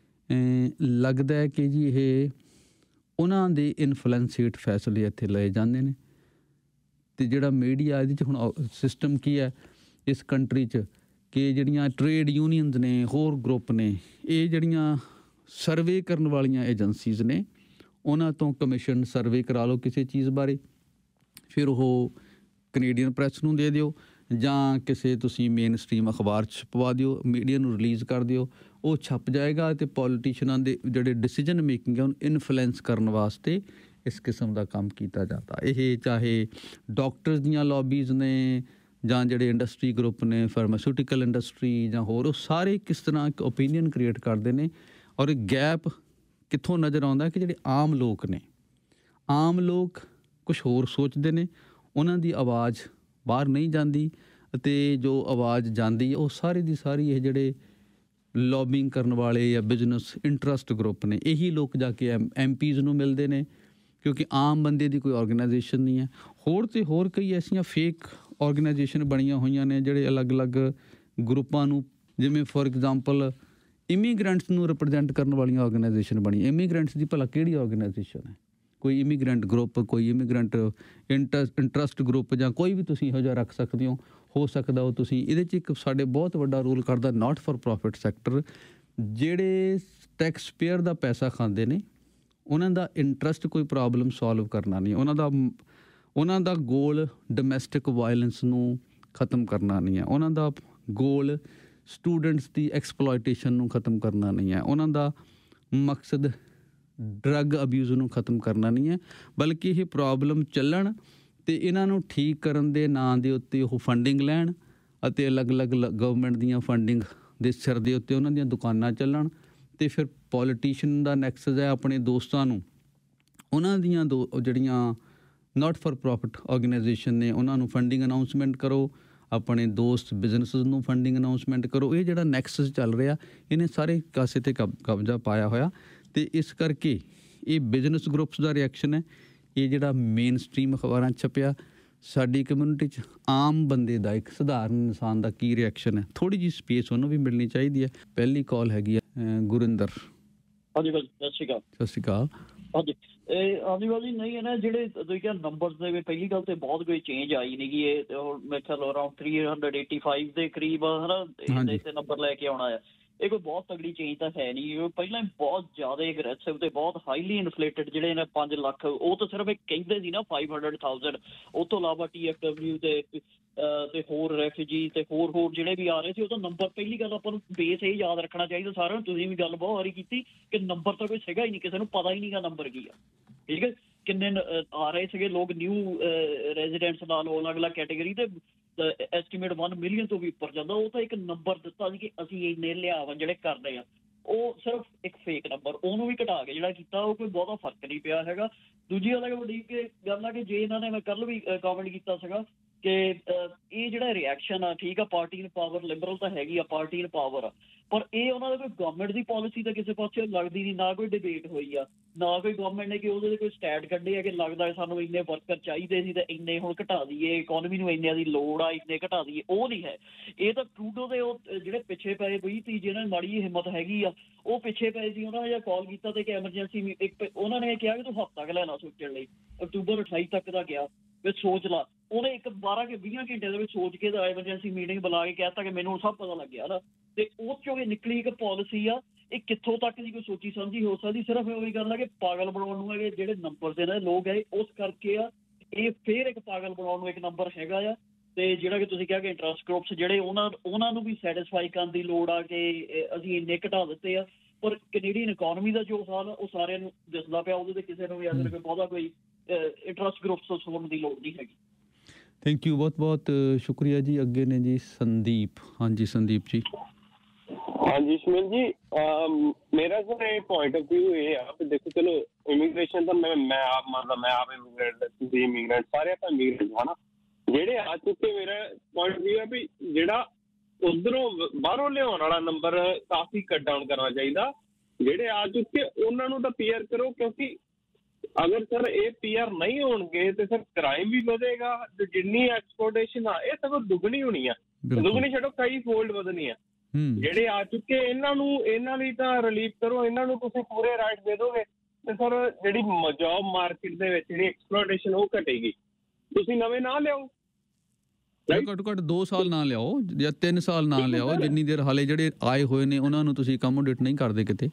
ਲੱਗਦਾ ਹੈ ਕਿ ਜੀ ਇਹ ਉਹਨਾਂ ਦੇ ਇਨਫਲੂਐਂਸ ਹੇਠ ਫੈਸਲੇ ਇੱਥੇ ਲਏ ਜਾਂਦੇ ਨੇ। ਅਤੇ ਜਿਹੜਾ ਮੀਡੀਆ ਇਹਦੇ 'ਚ ਹੁਣ ਸਿਸਟਮ ਕੀ ਹੈ ਇਸ ਕੰਟਰੀ 'ਚ, ਕਿ ਜਿਹੜੀਆਂ ਟਰੇਡ ਯੂਨੀਅਨਸ ਨੇ, ਹੋਰ ਗਰੁੱਪ ਨੇ, ਇਹ ਜਿਹੜੀਆਂ ਸਰਵੇ ਕਰਨ ਵਾਲੀਆਂ ਏਜੰਸੀਜ਼ ਨੇ, ਉਹਨਾਂ ਤੋਂ ਕਮਿਸ਼ਨ ਸਰਵੇ ਕਰਾ ਲਓ ਕਿਸੇ ਚੀਜ਼ ਬਾਰੇ, ਫਿਰ ਉਹ ਕੈਨੇਡੀਅਨ ਪ੍ਰੈਸ ਨੂੰ ਦੇ ਦਿਓ ਜਾਂ ਕਿਸੇ ਤੁਸੀਂ ਮੇਨ ਸਟਰੀਮ ਅਖਬਾਰ 'ਚ ਛਪਵਾ ਦਿਓ, ਮੀਡੀਆ ਨੂੰ ਰਿਲੀਜ਼ ਕਰ ਦਿਓ, ਉਹ ਛਪ ਜਾਏਗਾ। ਅਤੇ ਪੋਲੀਟੀਸ਼ੀਅਨਾਂ ਦੇ ਜਿਹੜੇ ਡਿਸੀਜਨ ਮੇਕਿੰਗ ਹੈ ਉਹਨੂੰ ਇਨਫਲੂਐਂਸ ਕਰਨ ਵਾਸਤੇ ਇਸ ਕਿਸਮ ਦਾ ਕੰਮ ਕੀਤਾ ਜਾਂਦਾ। ਇਹ ਚਾਹੇ ਡਾਕਟਰਸ ਦੀਆਂ ਲੌਬੀਜ਼ ਨੇ ਜਾਂ ਜਿਹੜੇ ਇੰਡਸਟਰੀ ਗਰੁੱਪ ਨੇ, ਫਾਰਮਾਸਿਊਟੀਕਲ ਇੰਡਸਟਰੀ ਜਾਂ ਹੋਰ, ਉਹ ਸਾਰੇ ਕਿਸ ਤਰ੍ਹਾਂ ਇੱਕ ਓਪੀਨੀਅਨ ਕ੍ਰੀਏਟ ਕਰਦੇ ਨੇ। ਔਰ ਇਹ ਗੈਪ ਕਿੱਥੋਂ ਨਜ਼ਰ ਆਉਂਦਾ ਕਿ ਜਿਹੜੇ ਆਮ ਲੋਕ ਨੇ, ਆਮ ਲੋਕ ਕੁਛ ਹੋਰ ਸੋਚਦੇ ਨੇ, ਉਹਨਾਂ ਦੀ ਆਵਾਜ਼ ਬਾਹਰ ਨਹੀਂ ਜਾਂਦੀ, ਅਤੇ ਜੋ ਆਵਾਜ਼ ਜਾਂਦੀ ਉਹ ਸਾਰੀ ਦੀ ਸਾਰੀ ਇਹ ਜਿਹੜੇ ਲੌਬਿੰਗ ਕਰਨ ਵਾਲੇ ਜਾਂ ਬਿਜ਼ਨਸ ਇੰਟਰਸਟ ਗਰੁੱਪ ਨੇ, ਇਹੀ ਲੋਕ ਜਾ ਕੇ MPs ਨੂੰ ਮਿਲਦੇ ਨੇ, ਕਿਉਂਕਿ ਆਮ ਬੰਦੇ ਦੀ ਕੋਈ ਔਰਗੇਨਾਈਜੇਸ਼ਨ ਨਹੀਂ ਹੈ। ਹੋਰ ਤੇ ਹੋਰ ਕਈ ਐਸੀਆਂ ਫੇਕ ਔਰਗੇਨਾਈਜੇਸ਼ਨ ਬਣੀਆਂ ਹੋਈਆਂ ਨੇ ਜਿਹੜੇ ਅਲੱਗ-ਅਲੱਗ ਗਰੁੱਪਾਂ ਨੂੰ, ਜਿਵੇਂ ਫੋਰ ਐਗਜ਼ਾਮਪਲ ਇਮੀਗ੍ਰੈਂਟਸ ਨੂੰ ਰਿਪਰੈਜ਼ੈਂਟ ਕਰਨ ਵਾਲੀਆਂ ਔਰਗੇਨਾਈਜੇਸ਼ਨ ਬਣੀ। ਇਮੀਗ੍ਰੈਂਟਸ ਦੀ ਭਲਾ ਕਿਹੜੀ ਔਰਗੇਨਾਈਜੇਸ਼ਨ ਹੈ? ਕੋਈ ਇਮੀਗ੍ਰੈਂਟ ਗਰੁੱਪ, ਕੋਈ ਇਮੀਗ੍ਰੈਂਟ ਇੰਟਰਸਟ ਗਰੁੱਪ, ਜਾਂ ਕੋਈ ਵੀ ਤੁਸੀਂ ਇਹੋ ਜਿਹਾ ਰੱਖ ਸਕਦੇ ਹੋ ਸਕਦਾ ਉਹ ਤੁਸੀਂ। ਇਹਦੇ 'ਚ ਇੱਕ ਸਾਡੇ ਬਹੁਤ ਵੱਡਾ ਰੋਲ ਕਰਦਾ ਨਾਟ ਫॉर ਪ੍ਰੋਫਿਟ ਸੈਕਟਰ, ਜਿਹੜੇ ਟੈਕਸ ਪੇਅਰ ਦਾ ਪੈਸਾ ਖਾਂਦੇ ਨੇ। ਉਹਨਾਂ ਦਾ ਇੰਟਰਸਟ ਕੋਈ ਪ੍ਰੋਬਲਮ ਸੋਲਵ ਕਰਨਾ ਨਹੀਂ, ਉਹਨਾਂ ਦਾ ਗੋਲ ਡੋਮੈਸਟਿਕ ਵਾਇਲੈਂਸ ਨੂੰ ਖ਼ਤਮ ਕਰਨਾ ਨਹੀਂ ਹੈ, ਉਹਨਾਂ ਦਾ ਗੋਲ ਸਟੂਡੈਂਟਸ ਦੀ ਐਕਸਪਲੋਇਟੇਸ਼ਨ ਨੂੰ ਖ਼ਤਮ ਕਰਨਾ ਨਹੀਂ ਹੈ, ਉਹਨਾਂ ਦਾ ਮਕਸਦ ਡਰੱਗ ਅਬਿਊਜ਼ ਨੂੰ ਖ਼ਤਮ ਕਰਨਾ ਨਹੀਂ ਹੈ, ਬਲਕਿ ਇਹ ਪ੍ਰੋਬਲਮ ਚੱਲਣ ਅਤੇ ਇਹਨਾਂ ਨੂੰ ਠੀਕ ਕਰਨ ਦੇ ਨਾਂ ਦੇ ਉੱਤੇ ਉਹ ਫੰਡਿੰਗ ਲੈਣ, ਅਤੇ ਅਲੱਗ-ਅਲੱਗ ਗਵਰਨਮੈਂਟ ਦੀਆਂ ਫੰਡਿੰਗ ਦੇ ਸਿਰ ਦੇ ਉੱਤੇ ਉਹਨਾਂ ਦੀਆਂ ਦੁਕਾਨਾਂ ਚੱਲਣ। ਅਤੇ ਫਿਰ ਪੋਲੀਟੀਸ਼ੀਅਨ ਦਾ ਨੈਕਸਸ ਹੈ ਆਪਣੇ ਦੋਸਤਾਂ ਨੂੰ ਉਹਨਾਂ ਦੀਆਂ ਜਿਹੜੀਆਂ ਨਾਟ ਫॉर ਪ੍ਰੋਫਿਟ ਆਰਗੇਨਾਈਜੇਸ਼ਨ ਨੇ ਉਹਨਾਂ ਨੂੰ ਫੰਡਿੰਗ ਅਨਾਊਂਸਮੈਂਟ ਕਰੋ, ਆਪਣੇ ਦੋਸਤ ਬਿਜ਼ਨਸਿਸ ਨੂੰ ਫੰਡਿੰਗ ਅਨਾਊਂਸਮੈਂਟ ਕਰੋ। ਇਹ ਜਿਹੜਾ ਨੈਕਸਸ ਚੱਲ ਰਿਹਾ ਇਹਨੇ ਸਾਰੇ ਕਾਸੇ 'ਤੇ ਕਬਜ਼ਾ ਪਾਇਆ ਹੋਇਆ ਅਤੇ ਇਸ ਕਰਕੇ ਇਹ ਬਿਜ਼ਨਸ ਗਰੁੱਪਸ ਦਾ ਰਿਐਕਸ਼ਨ ਹੈ। ਇਹ ਜਿਹੜਾ ਮੇਨ ਸਟਰੀਮ ਅਖਬਾਰਾਂ 'ਚ ਛਪਿਆ, ਸਾਡੀ ਕਮਿਊਨਿਟੀ 'ਚ ਆਮ ਬੰਦੇ ਦਾ, ਇੱਕ ਸਧਾਰਨ ਇਨਸਾਨ ਦਾ ਕੀ ਰਿਐਕਸ਼ਨ ਹੈ, ਥੋੜ੍ਹੀ ਜਿਹੀ ਸਪੇਸ ਉਹਨੂੰ ਵੀ ਮਿਲਣੀ ਚਾਹੀਦੀ ਹੈ। ਪਹਿਲੀ ਕਾਲ ਹੈਗੀ ਹੈ ਗੁਰਿੰਦਰ। ਹਾਂਜੀ ਭਾਜੀ ਸਤਿ ਸ਼੍ਰੀ ਅਕਾਲ। ਸਤਿ ਸ਼੍ਰੀ ਅਕਾਲ। ਹਾਂਜੀ ਹਾਂਜੀ ਭਾਜੀ ਨਹੀਂ ਹੈ ਨਾ ਜਿਹੜੇ ਤੁਸੀਂ ਕਿਹਾ ਨੰਬਰਸ ਦੇ ਵਿੱਚ ਪਹਿਲੀ ਗੱਲ ਤੇ ਬਹੁਤ ਕੋਈ ਚੇਂਜ ਆਈ ਨਹੀਂ ਗੀ। ਇਹ ਹੁਣ ਮੇਰੇ ਖਿਆਲ ਅਰਾਊਂਡ 385 ਦੇ ਕਰੀਬ ਹੈ ਨਾ ਇਹਦੇ ਤੇ ਨੰਬਰ ਲੈ ਕੇ ਆਉਣਾ ਆ। ਇਹ ਕੋਈ ਬਹੁਤ ਤਗੜੀ ਚੇਂਜ ਤਾਂ ਹੈ ਨਹੀਂ। ਪਹਿਲਾਂ ਬਹੁਤ ਜ਼ਿਆਦਾ ਅਗਰੈਸਿਵ ਤੇ ਬਹੁਤ ਹਾਈਲੀ ਇਨਫਲੇਟਡ ਜਿਹੜੇ ਨੇ 5 ਲੱਖ, ਉਹ ਤਾਂ ਸਿਰਫ ਇੱਕ ਕਹਿੰਦੇ ਸੀ ਨਾ 500,000। ਉਹ ਤੋਂ ਇਲਾਵਾ TFW ਤੇ ਹੋਰ ਰੈਫਿਊਜੀ ਤੇ ਹੋਰ ਜਿਹੜੇ ਵੀ ਆ ਰਹੇ ਸੀ, ਉਹ ਤਾਂ ਨੰਬਰ ਪਹਿਲੀ ਗੱਲ ਆਪਾਂ ਨੂੰ ਬੇਸ ਇਹ ਯਾਦ ਰੱਖਣਾ ਚਾਹੀਦਾ ਸਾਰਿਆਂ ਨੂੰ। ਤੁਸੀਂ ਵੀ ਗੱਲ ਬਹੁਤ ਵਾਰੀ ਕੀਤੀ ਕਿ ਨੰਬਰ ਤਾਂ ਕੋਈ ਸੀਗਾ ਹੀ ਨਹੀਂ, ਕਿਸੇ ਨੂੰ ਪਤਾ ਹੀ ਨਹੀਂਗਾ ਨੰਬਰ ਕੀ ਆ। ਠੀਕ ਹੈ, ਕਿੰਨੇ ਆ ਰਹੇ ਸੀਗੇ ਲੋਕ ਨਿਊ ਰੈਜ਼ੀਡੈਂਟਸ ਨਾਲ ਅਲੱਗ-ਅਲੱਗ ਕੈਟੇਗਰੀ ਤੇ ਐਸਟੀਮੇਟ 1 ਮਿਲੀਅਨ ਤੋਂ ਵੀ ਉੱਪਰ ਜਾਂਦਾ। ਉਹ ਤਾਂ ਇੱਕ ਨੰਬਰ ਦਿੱਤਾ ਸੀ ਕਿ ਅਸੀਂ ਇੰਨੇ ਲਿਆਵਾਂ ਜਿਹੜੇ ਕਰਦੇ ਆ, ਉਹ ਸਿਰਫ ਇੱਕ ਫੇਕ ਨੰਬਰ, ਉਹਨੂੰ ਵੀ ਘਟਾ ਕੇ ਜਿਹੜਾ ਕੀਤਾ ਉਹ ਕੋਈ ਬਹੁਤਾ ਫਰਕ ਨਹੀਂ ਪਿਆ ਹੈਗਾ। ਦੂਜੀ ਗੱਲ ਵੱਡੀ ਗੱਲ ਆ ਕਿ ਜੇ ਇਹਨਾਂ ਨੇ, ਮੈਂ ਕੱਲ੍ਹ ਵੀ ਕਮੈਂਟ ਕੀਤਾ ਸੀਗਾ ਕਿ ਇਹ ਜਿਹੜਾ ਰਿਐਕਸ਼ਨ ਆ, ਠੀਕ ਆ ਪਾਰਟੀ ਇਨ ਪਾਵਰ, ਲਿਬਰਲ ਤਾਂ ਹੈਗੀ ਆ ਪਾਰਟੀ ਇਨ ਪਾਵਰ ਆ, ਪਰ ਇਹ ਉਹਨਾਂ ਦਾ ਕੋਈ ਗਵਰਨਮੈਂਟ ਦੀ ਪਾਲਿਸੀ ਤਾਂ ਕਿਸੇ ਪਾਸੇ ਲੱਗਦੀ ਨਹੀਂ, ਨਾ ਕੋਈ ਡਿਬੇਟ ਹੋਈ ਆ, ਨਾ ਕੋਈ ਗਵਰਨਮੈਂਟ ਨੇ ਕਿ ਉਹਦੇ ਕੋਈ ਸਟੈਟ ਕੱਢੇ ਆ ਕਿ ਲੱਗਦਾ ਸਾਨੂੰ ਇੰਨੇ ਵਰਕਰ ਚਾਹੀਦੇ ਸੀ ਤੇ ਇੰਨੇ ਹੁਣ ਘਟਾ ਦਈਏ, ਇਕੋਨਮੀ ਨੂੰ ਇੰਨਿਆਂ ਦੀ ਲੋੜ ਆ ਇੰਨੇ ਘਟਾ ਦਈਏ, ਉਹ ਨਹੀਂ ਹੈ। ਇਹ ਤਾਂ ਟਰੂਡੋ ਦੇ ਉਹ ਜਿਹੜੇ ਪਿੱਛੇ ਪਏ 20-30 ਜਿਹਨਾਂ ਦੀ ਮਾੜੀ ਜਿਹੀ ਹਿੰਮਤ ਹੈਗੀ ਆ, ਉਹ ਪਿੱਛੇ ਪਏ ਸੀ। ਉਹਨਾਂ ਨੇ ਕਾਲ ਕੀਤਾ ਤੇ ਕਿ ਐਮਰਜੈਂਸੀ ਇੱਕ ਉਹਨਾਂ ਨੇ ਕਿਹਾ ਕਿ ਤੂੰ ਹਫ਼ਤਾ ਕੁ ਲੈਣਾ ਸੋਚਣ ਲਈ, ਅਕਤੂਬਰ 28 ਤੱਕ ਦਾ ਗਿਆ ਵੀ ਸੋਚ ਲਾ। ਉਹਨੇ ਇੱਕ 12-20 ਘੰਟੇ ਦੇ ਵਿੱਚ ਸੋਚ ਕੇ ਐਮਰਜੈਂਸੀ ਮੀਟਿੰਗ ਬੁਲਾ ਕੇ ਕਹਿ ਦਿੱਤਾ ਕਿ ਮੈਨੂੰ ਸਭ ਪਤਾ ਲੱਗਿਆ ਨਾ, ਤੇ ਉਹ ਚੋਂ ਇਹ ਨਿਕਲੀ ਇੱਕ ਪਾਲਿਸੀ ਆ। ਇਹ ਕਿੱਥੋਂ ਤੱਕ ਦੀ ਕੋਈ ਸੋਚੀ ਸਮਝੀ ਹੋ ਸਕਦੀ? ਸਿਰਫ ਉਹੀ ਗੱਲ ਆ ਕਿ ਪਾਗਲ ਬਣਾਉਣ ਨੂੰ ਹੈਗੇ ਜਿਹੜੇ ਨੰਬਰ ਦੇ ਨੇ ਲੋਕ ਹੈ, ਉਸ ਕਰਕੇ ਆ ਇਹ ਫੇਰ ਇੱਕ ਪਾਗਲ ਬਣਾਉਣ ਨੂੰ ਇੱਕ ਨੰਬਰ ਹੈਗਾ ਆ। ਤੇ ਜਿਹੜਾ ਕਿ ਤੁਸੀਂ ਕਿਹਾ ਕਿ ਇੰਟਰਸਟ ਗਰੁੱਪਸ ਜਿਹੜੇ ਉਹਨਾਂ ਨੂੰ ਵੀ ਸੈਟਿਸਫਾਈ ਕਰਨ ਦੀ ਲੋੜ ਆ ਕਿ ਅਸੀਂ ਇੰਨੇ ਘਟਾ ਦਿੱਤੇ ਆ, ਪਰ ਕੈਨੇਡੀਅਨ ਇਕੋਨਮੀ ਦਾ ਜੋ ਹਾਲ ਆ ਉਹ ਸਾਰਿਆਂ ਨੂੰ ਦਿਸਦਾ ਪਿਆ। ਉਹਦੇ ਤੇ ਕਿਸੇ ਨੂੰ ਵੀ ਅਸਲ ਕੋਈ ਬਹੁਤਾ ਕੋਈ ਇੰਟਰਸਟ ਗਰੁੱਪਸ ਤੋਂ ਸੁਣਨ ਦੀ ਲੋੜ ਨਹੀਂ ਹੈਗੀ। ਥੈਂਕ ਯੂ, ਬਹੁਤ ਬਹੁਤ ਸ਼ੁਕਰੀਆ ਜੀ। ਅੱਗੇ ਨੇ ਜੀ ਸੰਦੀਪ। ਹਾਂਜੀ ਸੰਦੀਪ ਜੀ। ਹਾਂਜੀ ਸੁਮਿਤ ਜੀ, ਮੇਰਾ ਸਰ ਇਹ ਪੁਆਇੰਟ ਆਫ ਵਿਊ ਇਹ ਆ ਕਿ ਦੇਖੋ, ਚਲੋ ਇਮੀਗ੍ਰੇਸ਼ਨ ਤਾਂ ਮੈਂ ਆਪ ਮੰਨਦਾ, ਮੈਂ ਆਪ ਇਮੀਗ੍ਰੈਂਟ, ਤੁਸੀਂ ਇਮੀਗ੍ਰੈਂਟ, ਸਾਰੇ ਆਪਾਂ ਇਮੀਗ੍ਰੈਂਟ ਹੈ ਨਾ, ਜਿਹੜੇ ਆ ਚੁੱਕੇ। ਮੇਰਾ ਪੁਆਇੰਟ ਆਫ ਵਿਊ ਹੈ ਵੀ ਜਿਹੜਾ ਉੱਧਰੋਂ ਬਾਹਰੋਂ ਲਿਆਉਣ ਵਾਲਾ ਨੰਬਰ ਕਾਫੀ ਕੱਟ ਡਾਊਨ ਕਰਨਾ ਚਾਹੀਦਾ। ਜਿਹੜੇ ਆ ਚੁੱਕੇ ਉਹਨਾਂ ਨੂੰ ਤਾਂ ਪੀਆਰ ਕਰੋ, ਕਿਉਂਕਿ ਅਗਰ ਸਰ ਇਹ ਪੀਆਰ ਨਹੀਂ ਹੋਣਗੇ ਤੇ ਸਰ ਕ੍ਰਾਈਮ ਵੀ ਵਧੇਗਾ ਤੇ ਜਿੰਨੀ ਐਕਸਪੋਰਟੇਸ਼ਨ ਆ ਇਹ ਸਗੋਂ ਦੁੱਗਣੀ ਹੋਣੀ ਆ, ਦੁੱਗਣੀ ਛੱਡੋ ਕਈ ਫੋਲਡ ਵਧਣੀ ਆ। ਜਿਹੜੇ ਆ ਚੁੱਕੇ ਇਹਨਾਂ ਲਈ ਤਾਂ ਰਿਲੀਫ ਕਰੋ, ਇਹਨਾਂ ਨੂੰ ਤੁਸੀਂ ਪੂਰੇ ਰਾਈਟ ਦੇ ਦੋਗੇ ਤੇ ਸਰ ਜਿਹੜੀ ਜੌਬ ਮਾਰਕੀਟ ਦੇ ਵਿੱਚ ਜਿਹੜੀ ਐਕਸਪਲੋਟੇਸ਼ਨ ਉਹ ਘਟੇਗੀ। ਤੁਸੀਂ ਨਵੇਂ ਨਾ ਲਿਆਓ, ਘੱਟੋ ਘੱਟ 2 ਸਾਲ ਨਾ ਲਿਆਓ ਜਾਂ 3 ਸਾਲ ਨਾ ਲਿਆਓ, ਜਿੰਨੀ ਦੇਰ ਹਾਲੇ ਜਿਹੜੇ ਆਏ ਹੋਏ ਨੇ ਉਹਨਾਂ ਨੂੰ ਤੁਸੀਂ ਅਕੋਮੋਡੇਟ ਨਹੀਂ ਕਰਦੇ ਕਿਤੇ।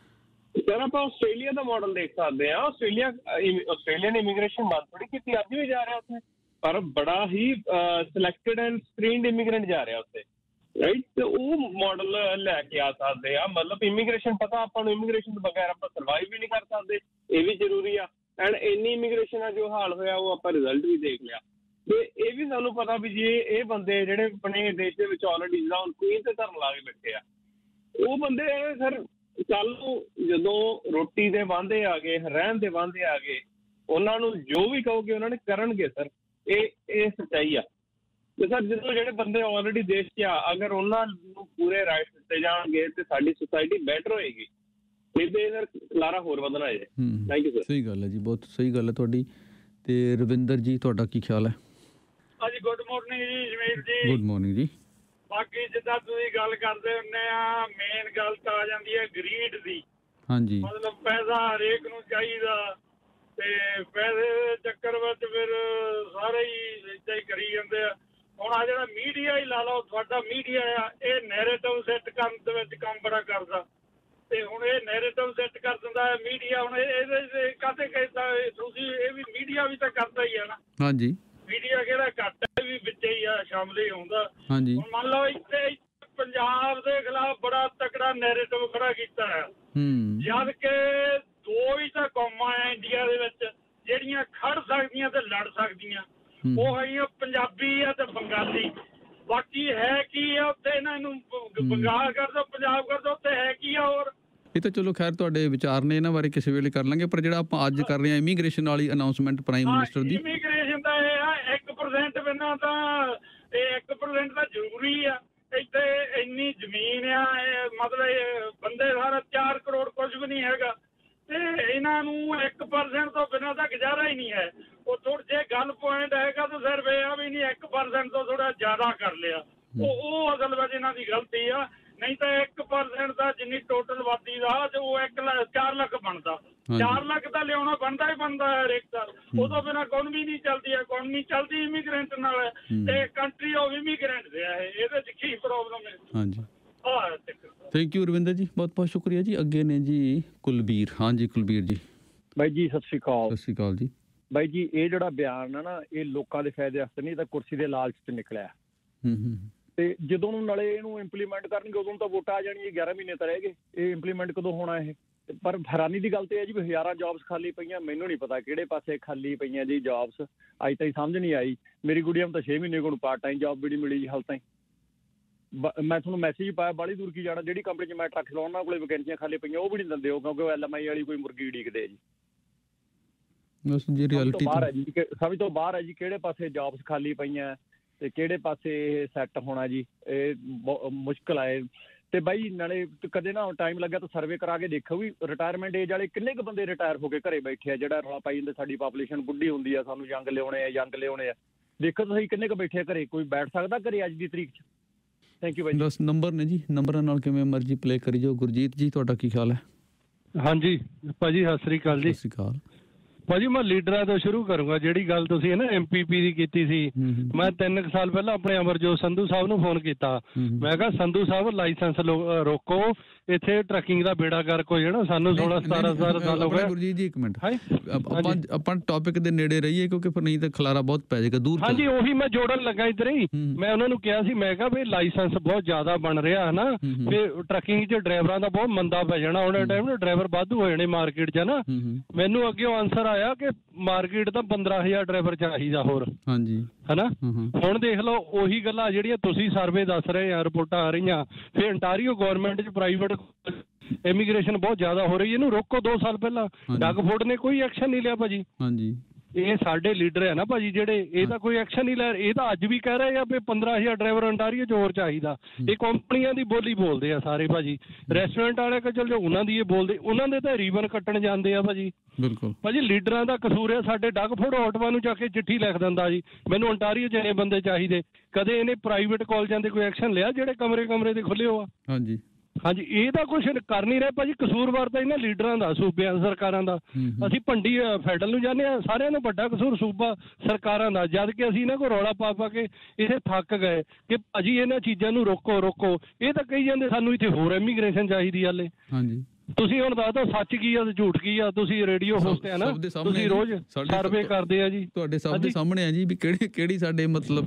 ਸਰ ਆਪਾਂ ਆਸਟ੍ਰੇਲੀਆ ਦਾ ਮਾਡਲ ਦੇਖ ਸਕਦੇ ਹਾਂ। ਆਸਟ੍ਰੇਲੀਅਨ ਇਮੀਗ੍ਰੇਸ਼ਨ ਬੰਦ ਥੋੜੀ ਕੀਤੀ, ਅੱਜ ਵੀ ਜਾ ਰਿਹਾ ਉੱਥੇ, ਪਰ ਬੜਾ ਹੀ ਸਿਲੈਕਟਡ ਐਂਡ ਸਕਰੀਨਡ ਇਮੀਗ੍ਰੈਂਟ ਜਾ ਰਿਹਾ ਉੱਥੇ, ਰਾਈਟ। ਤੇ ਉਹ ਮਾਡਲ ਲੈ ਕੇ ਆ ਸਕਦੇ ਆ। ਮਤਲਬ ਇਮੀਗ੍ਰੇਸ਼ਨ ਪਤਾ ਆਪਾਂ ਨੂੰ, ਇਮੀਗ੍ਰੇਸ਼ਨ ਤੋਂ ਬਗੈਰ ਆਪਾਂ ਸਰਵਾਈਵ ਵੀ ਨਹੀਂ ਕਰ ਸਕਦੇ, ਇਹ ਵੀ ਜ਼ਰੂਰੀ ਆ। ਐਂਡ ਇੰਨੀ ਇਮੀਗ੍ਰੇਸ਼ਨ ਦਾ ਜੋ ਹਾਲ ਹੋਇਆ ਉਹ ਆਪਾਂ ਰਿਜ਼ਲਟ ਵੀ ਦੇਖ ਲਿਆ। ਤੇ ਇਹ ਵੀ ਸਾਨੂੰ ਪਤਾ ਵੀ ਜੇ ਇਹ ਬੰਦੇ ਜਿਹੜੇ ਆਪਣੇ ਦੇਸ਼ ਦੇ ਵਿੱਚ ਆਲਰੇਡੀ ਜਿੱਦਾਂ ਹੁਣ ਕੁਈਨ ਤੇ ਧਰਨ ਲਾ ਕੇ ਬੈਠੇ ਆ, ਉਹ ਬੰਦੇ ਸਰ ਕੱਲ ਨੂੰ ਜਦੋਂ ਰੋਟੀ ਦੇ ਵਾਂਧੇ ਆ ਗਏ, ਰਹਿਣ ਦੇ ਵਾਂਧੇ ਆ ਗਏ, ਉਹਨਾਂ ਨੂੰ ਜੋ ਵੀ ਕਹੋਗੇ ਉਹਨਾਂ ਨੇ ਕਰਨਗੇ ਸਰ। ਇਹ ਸੱਚਾਈ ਆ। ਤੇ ਸਰ ਜਦੋਂ ਜਿਹੜੇ ਬੰਦੇ ਆਲਰੇਡੀ ਦੇਸ਼ 'ਚ ਆ, ਅਗਰ ਉਹਨਾਂ ਨੂੰ ਪੂਰੇ ਰਾਈਟ ਦਿੱਤੇ ਜਾਣਗੇ ਤੇ ਸਾਡੀ ਸੁਸਾਇਟੀ ਬੈਟਰ ਹੋਏਗੀ। ਇਹਦੇ ਸਰ ਖਲਾਰਾ ਹੋਰ ਵਧਣਾ ਹੈ। Thank you sir. ਸਹੀ ਗੱਲ ਹੈ ਜੀ, ਬਹੁਤ ਸਹੀ ਗੱਲ ਹੈ ਤੁਹਾਡੀ। ਤੇ ਰਵਿੰਦਰ ਜੀ, ਤੁਹਾਡਾ ਕੀ ਖਿਆਲ ਹੈ? ਹਾਂਜੀ, ਗੁੱਡ ਮਾਰਨਿੰਗ ਜੀ ਜਮੀਲ ਜੀ। ਗੁੱਡ ਮਾਰਨਿੰਗ ਜੀ। ਬਾਕੀ ਜਿੱਦਾਂ ਤੁਸੀਂ ਗੱਲ ਕਰਦੇ ਹੁੰਦੇ ਆ, ਮੇਨ ਗੱਲ ਤਾਂ ਆ ਜਾਂਦੀ ਹੈ ਗਰੀਡ ਦੀ। ਹਾਂਜੀ, ਮਤਲਬ ਪੈਸਾ ਹਰੇਕ ਨੂੰ ਚਾਹੀਦਾ ਤੇ ਪੈਸੇ ਦੇ ਚੱਕਰ ਵਿੱਚ ਫਿਰ ਸਾਰੇ ਹੀ ਏਦਾਂ ਹੀ ਕਰੀ ਜਾਂਦੇ ਆ। ਹੁਣ ਆ ਜਿਹੜਾ ਮੀਡੀਆ ਹੀ ਲਾ ਲਓ, ਤੁਹਾਡਾ ਮੀਡੀਆ ਆ, ਇਹ ਨੈਰੇਟਿਵ ਸੈੱਟ ਕਰਨ ਦੇ ਵਿੱਚ ਕੰਮ ਬੜਾ ਕਰਦਾ। ਤੇ ਹੁਣ ਇਹ ਨੈਰੇਟਿਵ ਸੈੱਟ ਕਰ ਦਿੰਦਾ ਹੈ ਮੀਡੀਆ। ਹੁਣ ਇਹਦੇ ਕਾਹਤੇ ਕਹਿੰਦਾ ਤੁਸੀਂ, ਇਹ ਵੀ ਮੀਡੀਆ ਵੀ ਤਾਂ ਕਰਦਾ ਹੀ ਆ ਨਾ। ਹਾਂਜੀ, ਮੀਡੀਆ ਕਿਹੜਾ ਘੱਟ ਹੈ, ਵੀ ਵਿੱਚ ਹੀ ਆ, ਸ਼ਾਮਲ ਹੀ ਹੁੰਦਾ। ਹਾਂਜੀ, ਹੁਣ ਮੰਨ ਲਓ ਇੱਥੇ ਪੰਜਾਬ ਦੇ ਖਿਲਾਫ ਬੜਾ ਤਕੜਾ ਨੈਰੇਟਿਵ ਖੜਾ ਕੀਤਾ ਹੈ, ਜਦ ਕਿ 2 ਹੀ ਤਾਂ ਕੌਮਾਂ ਆ ਇੰਡੀਆ ਦੇ ਵਿੱਚ ਜਿਹੜੀਆਂ ਖੜ ਸਕਦੀਆਂ ਤੇ ਲੜ ਸਕਦੀਆਂ, ਉਹ ਹੈਗੀਆਂ ਪੰਜਾਬੀ ਆ ਤੇ ਬੰਗਾਲੀ। ਬਾਕੀ ਹੈ ਕੀ ਆ ਉੱਥੇ? ਇਹਨਾਂ ਨੂੰ ਬੰਗਾਲ ਕਰ ਦੋ, ਪੰਜਾਬ ਕਰ ਦੋ, ਉੱਥੇ ਹੈ ਕੀ ਆ? ਹੋਰ ਇਹ ਤਾਂ ਚਲੋ ਖੈਰ ਤੁਹਾਡੇ ਵਿਚਾਰ ਨੇ, ਇਹਨਾਂ ਬਾਰੇ ਕਿਸੇ ਵੇਲੇ ਕਰ ਲਾਂਗੇ, ਪਰ ਜਿਹੜਾ ਆਪਾਂ ਅੱਜ ਕਰ ਰਹੇ ਹਾਂ ਇਮੀਗ੍ਰੇਸ਼ਨ ਵਾਲੀ ਅਨਾਉਂਸਮੈਂਟ ਪ੍ਰਾਈਮ ਮਿਨਿਸਟਰ ਦੀ, ਇਮੀਗ੍ਰੇਸ਼ਨ ਦਾ ਇਹ ਆ 1% ਬਿਨਾਂ ਤਾਂ ਇਹ 1% ਤਾਂ ਜ਼ਰੂਰੀ ਆ। ਇੱਥੇ ਇੰਨੀ ਜ਼ਮੀਨ ਆ, ਮਤਲਬ ਇਹ ਬੰਦੇ ਸਾਰਾ 4 ਕਰੋੜ ਕੁਝ ਵੀ ਨਹੀਂ ਹੈਗਾ, ਤੇ ਇਹਨਾਂ ਨੂੰ 1% ਤੋਂ ਬਿਨਾਂ ਤਾਂ ਗੁਜ਼ਾਰਾ ਹੀ ਨਹੀਂ ਹੈ। ਉਹ ਥੋੜਾ ਜੇ ਗੱਲ ਪੁਆਇੰਟ ਹੈਗਾ ਤਾਂ ਸਿਰਫ ਇਹ ਆ ਵੀ ਨਹੀਂ 1% ਤੋਂ ਥੋੜਾ ਜ਼ਿਆਦਾ ਕਰ ਲਿਆ, ਉਹ ਅਸਲ ਵਿੱਚ ਇਹਨਾਂ ਦੀ ਗਲਤੀ ਆ। ਨਹੀਂ ਤਾਂ 1% ਦਾ ਜਿੰਨੀ ਟੋਟਲ ਆਬਾਦੀ ਦਾ ਤੇ ਉਹ 4 ਲੱਖ ਬਣਦਾ। 4 ਲੱਖ ਤਾਂ ਲਿਆਉਣਾ ਬਣਦਾ ਹੀ ਬਣਦਾ ਹੈ ਹਰੇਕ ਸਾਲ। ਉਹਦੋਂ ਬਿਨਾਂ ਇਕੋਨਮੀ ਨਹੀਂ ਚੱਲਦੀ, ਇਕੋਨਮੀ ਚੱਲਦੀ ਇਮੀਗ੍ਰੈਂਟ ਨਾਲ। ਤੇ ਕੰਟਰੀ ਆਫ ਇਮੀਗ੍ਰੈਂਟ ਦੇ ਹੈ, ਇਹਦੇ 'ਚ ਕੀ ਪ੍ਰੋਬਲਮ ਹੈ? ਹਾਂਜੀ, ਥੈਂਕ ਯੂ ਰਵਿੰਦਰ ਜੀ, ਬਹੁਤ ਬਹੁਤ ਸ਼ੁਕਰੀਆ ਜੀ। ਅੱਗੇ ਨੇ ਜੀ ਕੁਲਬੀਰ। ਹਾਂਜੀ ਕੁਲਬੀਰ ਜੀ। ਬਾਈ ਜੀ ਸਤਿ ਸ਼੍ਰੀ ਅਕਾਲ। ਸਤਿ ਸ਼੍ਰੀ ਅਕਾਲ ਜੀ। ਬਾਈ ਜੀ ਇਹ ਜਿਹੜਾ ਬਿਆਨ ਆ ਨਾ, ਇਹ ਲੋਕਾਂ ਦੇ ਫਾਇਦੇ ਵਾਸਤੇ ਨਹੀਂ ਤਾਂ ਕੁਰਸੀ ਦੇ ਲਾਲਚ 'ਚ ਨਿਕਲਿਆ। ਤੇ ਜਦੋਂ ਨੂੰ ਨਾਲੇ ਇਹਨੂੰ ਇੰਪਲੀਮੈਂਟ ਕਰਨਗੇ ਉਦੋਂ ਤਾਂ ਵੋਟਾਂ ਆ ਜਾਣੀਆਂ। 11 ਮਹੀਨੇ ਤਾਂ ਰਹਿ ਗਏ, ਇਹ ਇੰਪਲੀਮੈਂਟ ਕਦੋਂ ਹੋਣਾ ਇਹ? ਪਰ ਹੈਰਾਨੀ ਦੀ ਗੱਲ ਤੇ ਹੈ ਜੀ ਵੀ ਹਜ਼ਾਰਾਂ ਜੌਬਸ ਖਾਲੀ ਪਈਆਂ। ਮੈਨੂੰ ਨਹੀਂ ਪਤਾ ਕਿਹੜੇ ਪਾਸੇ ਖਾਲੀ ਪਈਆਂ ਜੀ ਜੌਬਸ, ਅੱਜ ਤਾਈਂ ਸਮਝ ਨਹੀਂ ਆਈ। ਮੇਰੀ ਗੁੜੀਆ ਨੂੰ ਤਾਂ 6 ਮਹੀਨੇ ਕੋਲ ਪਾਰਟ ਟਾਈਮ ਜੌਬ ਵੀ ਨਹੀਂ ਮਿਲੀ ਜੀ ਹਾਲ ਤਾਈਂ। ਮੈਂ ਤੁਹਾਨੂੰ ਮੈਸੇਜ ਪਾਇਆ, ਬਾਹਲੀ ਦੂਰ ਕੀ ਜਾਣਾ, ਜਿਹੜੀ ਕੰਪਨੀ 'ਚ ਮੈਂ ਟਰੱਕ ਚਲਾਉਣਾ ਉਹਨਾਂ ਕੋਲ ਵੈਕੈਂਸੀਆਂ ਖਾਲੀ ਪਈਆਂ, ਉਹ ਵੀ ਨਹੀਂ ਦਿੰਦੇ ਉਹ, ਕਿਉਂਕਿ ਉਹ LMI ਵਾਲੀ ਕੋਈ ਮੁਰਗੀ ਉਡੀਕਦੇ ਜੀ। ਬਾਹਰ ਹੈ ਜੀ, ਸਮਝ ਤੋਂ ਬਾਹਰ ਹੈ ਜੀ ਕਿਹੜੇ ਪਾਸੇ ਜੌਬਸ ਖਾਲੀ ਪਈਆਂ ਤੇ ਕਿਹੜੇ ਪਾਸੇ ਇਹ ਸੈੱਟ ਹੋਣਾ ਜੀ, ਇਹ ਮੁਸ਼ਕਿਲ ਆਏ। ਤੇ ਬਾਈ ਨਾਲੇ ਕਦੇ ਨਾ ਟਾਈਮ ਲੱਗਿਆ ਤਾਂ ਸਰਵੇ ਕਰਾ ਕੇ ਦੇਖੋ ਵੀ ਰਿਟਾਇਰਮੈਂਟ ਏਜ ਵਾਲੇ ਕਿੰਨੇ ਕੁ ਬੰਦੇ ਰਿਟਾਇਰ ਹੋ ਕੇ ਘਰੇ ਬੈਠੇ ਆ। ਜਿਹੜਾ ਰੌਲਾ ਪਾਈ ਜਾਂਦੇ ਸਾਡੀ ਪਾਪੂਲੇਸ਼ਨ ਬੁੱਢੀ ਹੁੰਦੀ ਆ, ਸਾਨੂੰ ਯੰਗ ਲਿਆਉਣੇ ਆ। ਦੇਖੋ ਤੁਸੀਂ ਕਿੰਨੇ ਕੁ ਬੈਠੇ ਆ ਘਰੇ, ਕੋਈ ਬੈਠ ਸਕਦਾ ਘਰੇ ਅੱਜ ਦੀ ਤਰੀਕ 'ਚ? Thank you by. 10 ਨੰਬਰ ਨੇ ਜੀ, ਨੰਬਰਾਂ ਨਾਲ ਕਿਵੇਂ ਮਰਜ਼ੀ ਪਲੇ ਕਰੀ ਜਾਓ। ਗੁਰਜੀਤ ਜੀ ਤੁਹਾਡਾ ਕੀ ਖਿਆਲ ਹੈ? ਹਾਂਜੀ ਭਾਜੀ ਸਤਿ ਸ੍ਰੀ ਅਕਾਲ ਜੀ। ਸਤਿ ਸ੍ਰੀ ਅਕਾਲ ਭਾਜੀ। ਮੈਂ ਲੀਡਰਾਂ ਤੋਂ ਸ਼ੁਰੂ ਕਰੂੰਗਾ। ਜਿਹੜੀ ਗੱਲ ਤੁਸੀਂ ਨਾ MPP ਦੀ ਕੀਤੀ ਸੀ, ਮੈਂ 3 ਸਾਲ ਪਹਿਲਾਂ ਆਪਣੇ ਅਮਰਜੋਤ ਸੰਧੂ ਸਾਹਿਬ ਨੂੰ ਫੋਨ ਕੀਤਾ। ਮੈਂ ਕਿਹਾ ਸੰਧੂ ਸਾਹਿਬ ਲਾਇਸੈਂਸ ਰੋਕੋ, ਇੱਥੇ ਟਰੱਕਿੰਗ ਦਾ ਬੇੜਾ ਗਰਕ ਹੋ ਜਾਣਾ। ਸਾਨੂੰ 16-17 ਸਾਲ ਹੋ ਗਏ। ਗੁਰਜੀਤ ਜੀ ਇੱਕ ਮਿੰਟ, ਆਪਾਂ ਟੌਪਿਕ ਦੇ ਨੇੜੇ ਰਹੀਏ ਕਿਉਂਕਿ ਫਿਰ ਨਹੀਂ ਤਾਂ ਖਲਾਰਾ ਬਹੁਤ ਪੈ ਜਾਏਗਾ ਦੂਰ। ਹਾਂਜੀ ਉਹੀ ਮੈਂ ਜੋੜਨ ਲੱਗਾ ਇੱਧਰ ਹੀ। ਮੈਂ ਉਹਨਾਂ ਨੂੰ ਕਿਹਾ ਸੀ, ਮੈਂ ਕਿਹਾ ਵੀ ਲਾਇਸੈਂਸ ਬਹੁਤ ਜ਼ਿਆਦਾ ਬਣ ਰਿਹਾ ਹੈ ਨਾ, ਤੇ ਟਰੱਕਿੰਗ 'ਚ ਡਰਾਈਵਰਾਂ ਦਾ ਬਹੁਤ ਮੰਦਾ ਪੈ ਜਾਣਾ। ਉਹਨੇ ਟਾਈਮ ਡਰਾਈਵਰ ਵਾਧੂ ਹੋ ਜਾਣੇ ਮਾਰਕੀਟ 'ਚ ਨਾ। ਮੈਨੂੰ ਅੱਗੇ ਆਨਸਰ ਆਇਆ ਕਿ ਮਾਰਕੀਟ ਤਾਂ 15,000 ਡਰਾਈਵਰ ਚਾਹੀਦਾ ਹੋਰ। ਹਾਂਜੀ ਹਨਾ। ਹੁਣ ਦੇਖ ਲਓ ਉਹੀ ਗੱਲਾਂ ਜਿਹੜੀਆਂ ਤੁਸੀਂ ਸਰਵੇ ਦੱਸ ਰਹੇ ਆ, ਰਿਪੋਰਟਾਂ ਆ ਰਹੀਆਂ। ਫਿਰ ਅੰਟਾਰੀਓ ਗੌਰਮੈਂਟ 'ਚ ਪ੍ਰਾਈਵੇਟ ਇਮੀਗ੍ਰੇਸ਼ਨ ਬਹੁਤ ਜ਼ਿਆਦਾ ਹੋ ਰਹੀ, ਇਹਨੂੰ ਰੋਕੋ। 2 ਸਾਲ ਪਹਿਲਾਂ ਡੱਗ ਫੋਰਡ ਨੇ ਕੋਈ ਐਕਸ਼ਨ ਨਹੀਂ ਲਿਆ ਭਾਜੀ। ਹਾਂਜੀ ਇਹ ਸਾਡੇ ਲੀਡਰ ਹੈ ਨਾ ਭਾਜੀ ਜਿਹੜੇ, ਇਹ ਤਾਂ ਕੋਈ ਐਕਸ਼ਨ ਨਹੀਂ ਲੈ ਰਹੇ। ਇਹ ਤਾਂ ਅੱਜ ਵੀ ਕਹਿ ਰਹੇ ਆ ਵੀ 15,000 ਡਰਾਈਵਰ ਅੰਟਾਰੀਓ 'ਚ ਹੋਰ ਚਾਹੀਦਾ। ਇਹ ਕੰਪਨੀਆਂ ਦੀ ਬੋਲੀ ਬੋਲਦੇ ਆ ਸਾਰੇ ਭਾਜੀ। ਰੈਸਟੋਰੈਂਟ ਵਾਲੇ ਕੋਲ ਚਲ ਜਾਓ, ਉਹਨਾਂ ਦੀ ਇਹ ਬੋਲਦੇ, ਉਹਨਾਂ ਦੇ ਤਾਂ ਰੀਬਨ ਕੱਟਣ ਜਾਂਦੇ ਆ ਭਾਜੀ। ਬਿਲਕੁਲ ਭਾਜੀ ਲੀਡਰਾਂ ਦਾ ਕਸੂਰ ਹੈ। ਸਾਡੇ ਡੱਗ ਫੋਰਡ ਆਟੋਆ ਨੂੰ ਜਾ ਕੇ ਚਿੱਠੀ ਲਿਖ ਦਿੰਦਾ ਜੀ, ਮੈਨੂੰ ਅੰਟਾਰੀਓ 'ਚ ਇੰਨੇ ਬੰਦੇ ਚਾਹੀਦੇ। ਕਦੇ ਇਹਨੇ ਪ੍ਰਾਈਵੇਟ ਕਾਲਜਾਂ ਦੇ ਕੋਈ ਐਕਸ਼ਨ ਲਿਆ ਜਿਹੜੇ ਕਮਰੇ ਦੇ ਖੁੱਲੇ ਹੋ ਆ? ਹਾਂਜੀ ਹਾਂਜੀ ਇਹ ਤਾਂ ਕੁਛ ਕਰ ਨਹੀਂ ਰਹੇ ਭਾਜੀ। ਕਸੂਰਵਾਰ ਤਾਂ ਇਹਨਾਂ ਲੀਡਰਾਂ ਦਾ, ਸੂਬਿਆਂ ਸਰਕਾਰਾਂ ਦਾ। ਅਸੀਂ ਭੰਡੀ ਫੈਡਰਲ ਨੂੰ ਜਾਂਦੇ ਹਾਂ, ਸਾਰਿਆਂ ਨੂੰ ਵੱਡਾ ਕਸੂਰ ਸੂਬਾ ਸਰਕਾਰਾਂ ਦਾ। ਜਦ ਕਿ ਅਸੀਂ ਇਹਨਾਂ ਕੋਲ ਰੌਲਾ ਪਾ ਕੇ ਇੱਥੇ ਥੱਕ ਗਏ ਕਿ ਭਾਜੀ ਇਹਨਾਂ ਚੀਜ਼ਾਂ ਨੂੰ ਰੋਕੋ। ਇਹ ਤਾਂ ਕਹੀ ਜਾਂਦੇ ਸਾਨੂੰ ਇੱਥੇ ਹੋਰ ਇਮੀਗ੍ਰੇਸ਼ਨ ਚਾਹੀਦੀ ਹਾਲੇ। ਹਾਂਜੀ ਤੁਸੀਂ ਹੁਣ ਦੱਸ ਦਿਓ ਸੱਚ ਕੀ ਆ ਤੇ ਝੂਠ ਕੀ ਆ। ਤੁਸੀਂ ਰੇਡੀਓ ਹੋਸਟ ਹੈ ਨਾ, ਤੁਸੀਂ ਰੋਜ਼ ਸਰਵੇ ਕਰਦੇ ਆ ਜੀ। ਤੁਹਾਡੇ ਸਭ ਦੇ ਸਾਹਮਣੇ ਆ ਜੀ ਵੀ ਕਿਹੜੀ ਸਾਡੇ ਮਤਲਬ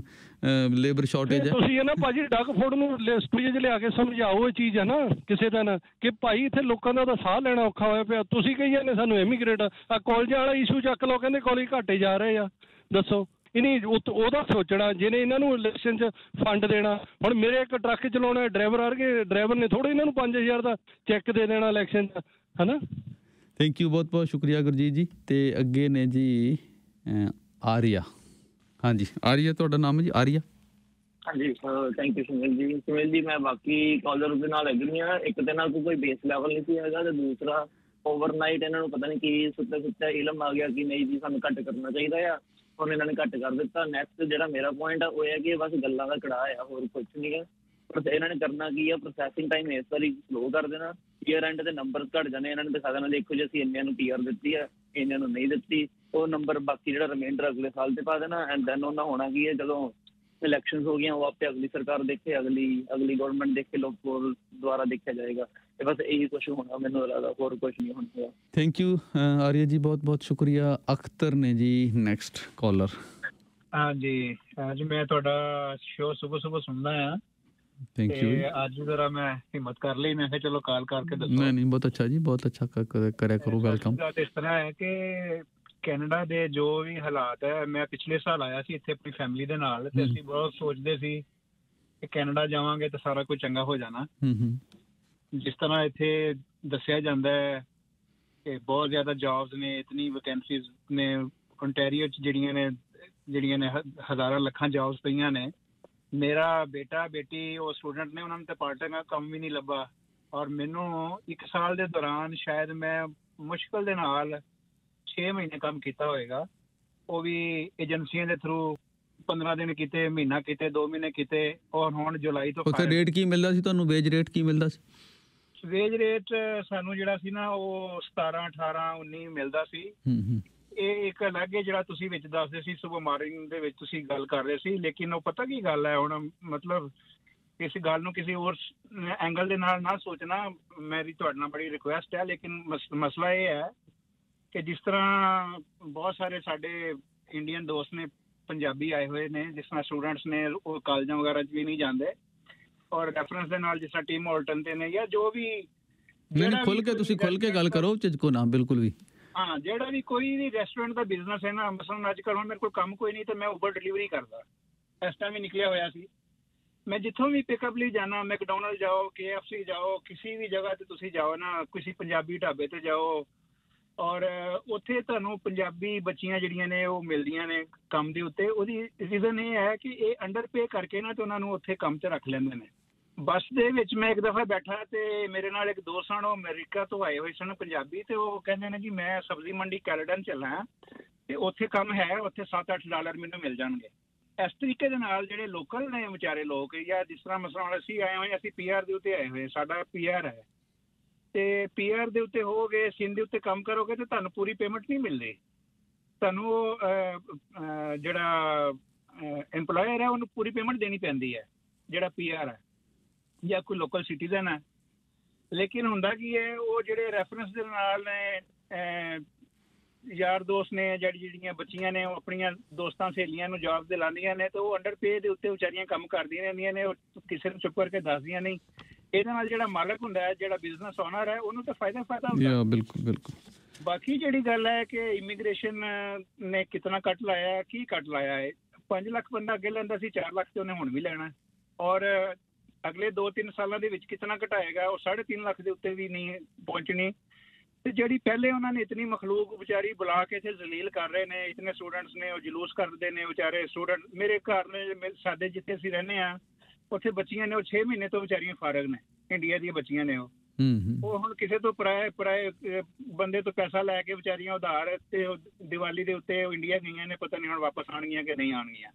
ਲੇਬਰ ਸ਼ਾਰਟੇਜ ਹੈ। ਤੁਸੀਂ ਇਹ ਨਾ ਭਾਜੀ ਡੱਗ ਫੋਰਡ ਨੂੰ ਸਟੇਜ ਲਿਆ ਕੇ ਸਮਝਾਓ ਇਹ ਚੀਜ਼ ਹੈ ਨਾ ਕਿਸੇ ਦਿਨ, ਕਿ ਭਾਈ ਇੱਥੇ ਲੋਕਾਂ ਦਾ ਤਾਂ ਸਾਹ ਲੈਣਾ ਔਖਾ ਹੋਇਆ ਪਿਆ। ਤੁਸੀਂ ਕਹੀ ਜਾਂਦੇ ਸਾਨੂੰ ਇਮੀਗ੍ਰੇਟ। ਆ ਕਾਲਜਾਂ ਵਾਲਾ ਇਸ਼ੂ ਚੱਕ ਲਓ, ਕਹਿੰਦੇ ਕਾਲਜ ਘਾਟੇ ਜਾ ਰਹੇ ਆ। ਦੱਸੋ ਇਹਨੇ ਉਹਦਾ ਸੋਚਣਾ ਜਿਹਨੇ ਇਹਨਾਂ ਨੂੰ ਇਲੈਕਸ਼ਨ 'ਚ ਫੰਡ ਦੇਣਾ। ਹੁਣ ਮੇਰੇ ਇੱਕ ਟਰੱਕ ਚਲਾਉਣਾ ਡਰਾਈਵਰ ਵਰਗੇ ਡਰਾਈਵਰ ਨੇ ਥੋੜ੍ਹੇ ਇਹਨਾਂ ਨੂੰ 5,000 ਦਾ ਚੈੱਕ ਦੇ ਦੇਣਾ ਇਲੈਕਸ਼ਨ 'ਚ, ਹੈ ਨਾ। ਥੈਂਕ ਯੂ, ਬਹੁਤ ਬਹੁਤ ਸ਼ੁਕਰੀਆ ਗੁਰਜੀਤ ਜੀ। ਤੇ ਅੱਗੇ ਨੇ ਜੀ ਆਰੀਆ। ਹਾਂਜੀ ਆਰੀਆ, ਤੁਹਾਡਾ ਨਾਮ ਹੈ ਜੀ? ਆਰੀਆ। ਹਾਂਜੀ ਥੈਂਕ ਯੂ ਸੁਨੀਲ ਜੀ। ਮੈਂ ਬਾਕੀ ਕਾਲਰ ਦੇ ਨਾਲ ਐਗਰੀ ਹਾਂ। ਇੱਕ ਦੇ ਨਾਲ ਕੋਈ ਬੇਸ ਲੈਵਲ ਨਹੀਂ ਸੀ ਹੈਗਾ, ਤੇ ਦੂਸਰਾ ਓਵਰਨਾਈਟ ਇਹਨਾਂ ਨੂੰ ਪਤਾ ਨਹੀਂ ਕੀ ਸੁੱਤਾ ਇਲਮ ਆ ਗਿਆ ਕਿ ਨਹੀਂ ਜੀ ਸਾਨੂੰ ਘੱਟ ਕਰਨਾ ਚਾਹੀਦਾ ਆ। ਹੁਣ ਇਹਨਾਂ ਨੇ ਘੱਟ ਕਰ ਦਿੱਤਾ। ਨੈਕਸਟ ਜਿਹੜਾ ਮੇਰਾ ਪੁਆਇੰਟ ਆ ਉਹ ਹੈ ਕਿ ਬਸ ਗੱਲਾਂ ਦਾ ਕੜਾਹ ਆ, ਹੋਰ ਕੁਛ ਨਹੀਂ ਹੈ। ਪਰ ਇਹਨਾਂ ਨੇ ਕਰਨਾ ਕੀ ਆ, ਪ੍ਰੋਸੈਸਿੰਗ ਟਾਈਮ ਇਸ ਵਾਰੀ ਸਲੋ ਕਰ ਦੇਣਾ। ਈਅਰ ਐਂਡ ਦੇ ਨੰਬਰ ਘੱਟ ਜਾਣੇ। ਇਹਨਾਂ ਨੇ ਦਿਖਾ ਦੇਣਾ ਦੇਖੋ ਜੀ ਅਸੀਂ ਇੰਨਿਆਂ ਨੂੰ PR ਦਿੱਤੀ ਆ, ਇੰਨਿਆਂ ਨੂੰ ਨਹੀਂ ਦਿੱਤੀ। ਉਹ ਨੰਬਰ ਬਾਕੀ ਜਿਹੜਾ ਰਿਮਾਈਂਡਰ ਅਗਲੇ ਸਾਲ 'ਤੇ ਪਾ ਦੇਣਾ। ਐਂਡ ਦੈਨ ਉਹਨਾਂ ਹੋਣਾ ਕੀ ਹੈ, ਜਦੋਂ ਇਲੈਕਸ਼ਨਸ ਹੋ ਗਈਆਂ ਉਹ ਆਪੇ ਅਗਲੀ ਸਰਕਾਰ ਦੇਖੇ, ਅਗਲੀ ਗਵਰਨਮੈਂਟ ਦੇਖੇ, ਲੋਕ ਦੁਆਰਾ ਦੇਖਿਆ ਜਾਏਗਾ। ਤੇ ਬਸ ਇਹੀ ਕੁਛ ਹੋਣਾ ਮੈਨੂੰ ਲੱਗਦਾ, ਹੋਰ ਕੁਛ ਨਹੀਂ ਹੋਣਾ। ਥੈਂਕ ਯੂ ਆਰੀਆ ਜੀ, ਬਹੁਤ ਬਹੁਤ ਸ਼ੁਕਰੀਆ। ਅਖਤਰ ਨੇ ਜੀ ਨੈਕਸਟ ਕਾਲਰ। ਹਾਂਜੀ ਅੱਜ ਮੈਂ ਤੁਹਾਡਾ ਸ਼ੋਅ ਸੁਬਹ ਸੁਣਦਾ ਆ। Thank you. ਅੱਜ ਜ਼ਰਾ ਮੈਂ ਹਿੰਮਤ ਕਰ ਲਈ, ਮੈਂ ਕਿਹਾ ਚਲੋ ਕਾਲ ਕਰਕੇ ਦੱਸੋ। ਨਹੀਂ ਬਹੁਤ ਅੱਛਾ ਜੀ, ਬਹੁਤ ਅੱਛਾ ਕਰਿਆ ਕਰੋ। ਵੈਲਕਮ। ਇਸ ਤਰ੍ਹਾਂ ਹੈ ਕਿ ਕੈਨੇਡਾ ਦੇ ਜੋ ਵੀ ਹਾਲਾਤ ਹੈ, ਮੈਂ ਪਿਛਲੇ ਸਾਲ ਆਇਆ ਸੀ ਇੱਥੇ ਆਪਣੀ ਫੈਮਿਲੀ ਦੇ ਨਾਲ, ਤੇ ਅਸੀਂ ਬਹੁਤ ਸੋਚਦੇ ਸੀ ਕਿ ਕੈਨੇਡਾ ਜਾਵਾਂਗੇ ਤਾਂ ਸਾਰਾ ਕੁਝ ਚੰਗਾ ਹੋ ਜਾਣਾ। ਜਿਸ ਤਰ੍ਹਾਂ ਇੱਥੇ ਦੱਸਿਆ ਜਾਂਦਾ ਹੈ ਕਿ ਬਹੁਤ ਜ਼ਿਆਦਾ ਜੌਬਸ ਨੇ, ਇਤਨੀ ਵੈਕੈਂਸੀਜ਼ ਨੇ ਓਨਟਾਰੀਓ 'ਚ ਜਿਹੜੀਆਂ ਨੇ ਹਜ਼ਾਰਾਂ ਲੱਖਾਂ ਜੌਬਸ ਪਈਆਂ ਨੇ। ਮੇਰਾ ਬੇਟਾ ਬੇਟੀ ਉਹ ਸਟੂਡੈਂਟ ਨੇ, ਉਹਨਾਂ ਨੂੰ ਤਾਂ ਪਾਰਟ ਟਾਈਮ ਕੰਮ ਵੀ ਨਹੀਂ ਲੱਭਾ, ਔਰ ਮੈਨੂੰ 1 ਸਾਲ ਦੇ ਦੌਰਾਨ ਸ਼ਾਇਦ ਮੈਂ ਮੁਸ਼ਕਿਲ ਦੇ ਨਾਲ 6 ਮਹੀਨੇ ਕੰਮ ਕੀਤਾ ਹੋਏਗਾ, ਉਹ ਵੀ ਏਜੰਸੀਆਂ ਦੇ ਥਰੂ 15 ਦਿਨ ਕੀਤੇ, ਮਹੀਨਾ ਕੀਤੇ, 2 ਮਹੀਨੇ ਕੀਤੇ। ਔਰ ਹੁਣ ਜੁਲਾਈ ਤੋਂ ਉੱਥੇ ਰੇਟ ਕੀ ਮਿਲਦਾ ਸੀ ਤੁਹਾਨੂੰ? ਵੇਜ ਰੇਟ ਕੀ ਮਿਲਦਾ ਸੀ? ਵੇਜ ਰੇਟ ਸਾਨੂੰ ਜਿਹੜਾ ਸੀ ਨਾ ਉਹ 17, 18, 19 ਮਿਲਦਾ ਸੀ। ਇਹ ਇੱਕ ਅਲੱਗ ਹੈ ਜਿਹੜਾ ਤੁਸੀਂ ਵਿੱਚ ਦੱਸਦੇ ਸੀ, ਸੁਬਹ ਮਾਰਨਿੰਗ ਦੇ ਵਿੱਚ ਤੁਸੀਂ ਗੱਲ ਕਰ ਰਹੇ ਸੀ। ਲੇਕਿਨ ਉਹ ਪਤਾ ਕੀ ਗੱਲ ਹੈ, ਹੁਣ ਮਤਲਬ ਇਸ ਗੱਲ ਨੂੰ ਕਿਸੇ ਹੋਰ ਐਂਗਲ ਦੇ ਨਾਲ ਨਾ ਸੋਚਣਾ, ਮੇਰੀ ਤੁਹਾਡੇ ਨਾਲ ਬੜੀ ਰਿਕੁਐਸਟ ਹੈ। ਲੇਕਿਨ ਮਸਲਾ ਇਹ ਹੈ ਕਿ ਜਿਸ ਤਰ੍ਹਾਂ ਬਹੁਤ ਸਾਰੇ ਸਾਡੇ ਇੰਡੀਅਨ ਦੋਸਤ ਨੇ, ਪੰਜਾਬੀ ਆਏ ਹੋਏ ਨੇ, ਜਿਸ ਤਰ੍ਹਾਂ ਸਟੂਡੈਂਟਸ ਨੇ, ਉਹ ਕਾਲਜਾਂ ਵਗੈਰਾ 'ਚ ਵੀ ਨਹੀਂ ਜਾਂਦੇ, ਔਰ ਰੈਫਰੈਂਸ ਦੇ ਨਾਲ ਜਿਸ ਤਰ੍ਹਾਂ ਟੀਮ ਹੋਲਟਨ ਤੇ ਨੇ ਜਾਂ ਜੋ ਵੀ, ਤੁਸੀਂ ਖੁੱਲ ਕੇ ਗੱਲ ਕਰੋ, ਝਿਜਕੋ ਨਾ ਬਿਲਕੁਲ ਵੀ। ਹਾਂ, ਜਿਹੜਾ ਵੀ ਕੋਈ ਵੀ ਰੈਸਟੋਰੈਂਟ ਦਾ ਬਿਜ਼ਨਸ ਹੈ ਨਾ, ਮਸਲਨ ਅੱਜ ਕੱਲ੍ਹ ਹੁਣ ਮੇਰੇ ਕੋਲ ਕੰਮ ਕੋਈ ਨਹੀਂ ਤੇ ਮੈਂ ਉਬਰ ਡਿਲੀਵਰੀ ਕਰਦਾ, ਇਸ ਟਾਈਮ ਹੀ ਨਿਕਲਿਆ ਹੋਇਆ ਸੀ। ਮੈਂ ਜਿੱਥੋਂ ਵੀ ਪਿਕਅਪ ਲਈ ਜਾਣਾ, ਮੈਕਡੋਨਲਡ ਜਾਓ, KFC ਜਾਓ, ਕਿਸੇ ਵੀ ਜਗ੍ਹਾ ਤੇ ਤੁਸੀਂ ਜਾਓ ਨਾ, ਕਿਸੇ ਪੰਜਾਬੀ ਢਾਬੇ ਤੇ ਜਾਓ, ਔਰ ਉੱਥੇ ਤੁਹਾਨੂੰ ਪੰਜਾਬੀ ਬੱਚੀਆਂ ਜਿਹੜੀਆਂ ਨੇ ਉਹ ਮਿਲਦੀਆਂ ਨੇ ਕੰਮ ਦੇ ਉੱਤੇ। ਉਹਦੀ ਰੀਜ਼ਨ ਇਹ ਹੈ ਕਿ ਇਹ ਅੰਡਰ ਪੇ ਕਰਕੇ ਨਾ ਤੇ ਉਹਨਾਂ ਨੂੰ ਉੱਥੇ ਕੰਮ 'ਤੇ ਰੱਖ ਲੈਂਦੇ ਨੇ। ਬੱਸ ਦੇ ਵਿੱਚ ਮੈਂ ਇੱਕ ਦਫਾ ਬੈਠਾ ਤੇ ਮੇਰੇ ਨਾਲ ਇੱਕ ਦੋਸਤ ਸਨ, ਉਹ ਅਮਰੀਕਾ ਤੋਂ ਆਏ ਹੋਏ ਸਨ, ਪੰਜਾਬੀ, ਤੇ ਉਹ ਕਹਿੰਦੇ ਨੇ ਕਿ ਮੈਂ ਸਬਜ਼ੀ ਮੰਡੀ ਕੈਲਡਨ ਚੱਲਾਂ ਤੇ ਉੱਥੇ ਕੰਮ ਹੈ, ਉੱਥੇ $7-8 ਮੈਨੂੰ ਮਿਲ ਜਾਣਗੇ। ਇਸ ਤਰੀਕੇ ਦੇ ਨਾਲ ਜਿਹੜੇ ਲੋਕਲ ਨੇ ਵਿਚਾਰੇ ਲੋਕ, ਜਾਂ ਜਿਸ ਤਰ੍ਹਾਂ ਮਸਲਾ ਅਸੀਂ ਆਏ ਹੋਏ, ਅਸੀਂ PR ਦੇ ਉੱਤੇ ਆਏ ਹੋਏ, ਸਾਡਾ PR ਹੈ, ਤੇ PR ਦੇ ਉੱਤੇ ਹੋਗੇ, ਸਿੰਧ ਦੇ ਉੱਤੇ ਕੰਮ ਕਰੋਗੇ ਤੇ ਤੁਹਾਨੂੰ ਪੂਰੀ ਪੇਮੈਂਟ ਨਹੀਂ ਮਿਲਦੀ। ਤੁਹਾਨੂੰ ਜਿਹੜਾ ਐਮਪਲੋਇਰ ਹੈ ਉਹਨੂੰ ਪੂਰੀ ਪੇਮੈਂਟ ਦੇਣੀ ਪੈਂਦੀ ਹੈ, ਜਿਹੜਾ PR ਹੈ ਜਾਂ ਕੋਈ ਲੋਕਲ ਸਿਟੀਜ਼ਨ ਹੈ। ਲੇਕਿਨ ਹੁੰਦਾ ਕੀ ਹੈ, ਉਹ ਜਿਹੜੇ ਰੈਫਰੈਂਸ ਦੇ ਨਾਲ ਨੇ, ਯਾਰ ਦੋਸਤ ਨੇ, ਜਿਹੜੀਆਂ ਬੱਚੀਆਂ ਨੇ, ਉਹ ਆਪਣੀਆਂ ਦੋਸਤਾਂ ਸਹੇਲੀਆਂ ਨੂੰ ਜੌਬ ਦਿਲਾਉਂਦੀਆਂ ਨੇ, ਤੇ ਉਹ ਅੰਡਰ ਪੇ ਦੇ ਉੱਤੇ ਵਿਚਾਰੀਆਂ ਕੰਮ ਕਰਦੀਆਂ ਰਹਿੰਦੀਆਂ ਨੇ, ਉਹ ਕਿਸੇ ਨੂੰ ਚੁੱਪ ਕਰਕੇ ਦੱਸਦੀਆਂ ਨਹੀਂ। ਇਹਦੇ ਨਾਲ ਜਿਹੜਾ ਮਾਲਕ ਹੁੰਦਾ ਹੈ, ਜਿਹੜਾ ਬਿਜ਼ਨਸ ਓਨਰ ਹੈ, ਉਹਨੂੰ ਤਾਂ ਫਾਇਦਾ ਹੁੰਦਾ। ਬਿਲਕੁਲ। ਬਾਕੀ ਜਿਹੜੀ ਗੱਲ ਹੈ ਕਿ ਇਮੀਗ੍ਰੇਸ਼ਨ ਨੇ ਕਿਤਨਾ ਕੱਟ ਲਾਇਆ, ਕੀ ਕੱਟ ਲਾਇਆ ਹੈ। 5 ਲੱਖ ਬੰਦਾ ਅੱਗੇ ਲੈਂਦਾ ਸੀ, 4 ਲੱਖ ਤੇ ਉਹਨੇ ਹੁਣ ਵੀ ਲੈਣਾ, ਔਰ ਅਗਲੇ 2-3 ਸਾਲਾਂ ਦੇ ਵਿੱਚ ਕਿਤਨਾ ਘਟਾਏਗਾ, ਉਹ 3.5 ਲੱਖ ਦੇ ਉੱਤੇ ਵੀ ਨਹੀਂ ਪਹੁੰਚਣੀ। ਤੇ ਜਿਹੜੀ ਪਹਿਲੇ ਉਹਨਾਂ ਨੇ ਇਤਨੀ ਮਖਲੂਕ ਵਿਚਾਰੀ ਬੁਲਾ ਕੇ ਇੱਥੇ ਜ਼ਲੀਲ ਕਰ ਰਹੇ ਨੇ, ਇਤਨੇ ਸਟੂਡੈਂਟਸ ਨੇ, ਉਹ ਜਲੂਸ ਕਰਦੇ ਨੇ ਵਿਚਾਰੇ ਸਟੂਡੈਂਟ। ਮੇਰੇ ਘਰ ਨੇ, ਸਾਡੇ ਜਿੱਥੇ ਅਸੀਂ ਰਹਿੰਦੇ ਹਾਂ ਉੱਥੇ ਬੱਚੀਆਂ ਨੇ, ਉਹ 6 ਮਹੀਨੇ ਤੋਂ ਵਿਚਾਰੀਆਂ ਫਾਰਗ ਨੇ, ਇੰਡੀਆ ਦੀਆਂ ਬੱਚੀਆਂ ਨੇ। ਉਹ ਹੁਣ ਕਿਸੇ ਤੋਂ ਪਰਾਏ ਬੰਦੇ ਤੋਂ ਪੈਸਾ ਲੈ ਕੇ ਵਿਚਾਰੀਆਂ ਉਧਾਰ ਤੇ ਦੀਵਾਲੀ ਦੇ ਉੱਤੇ ਉਹ ਇੰਡੀਆ ਗਈਆਂ ਨੇ, ਪਤਾ ਨਹੀਂ ਹੁਣ ਵਾਪਸ ਆਉਣਗੀਆਂ ਕਿ ਨਹੀਂ ਆਉਣਗੀਆਂ।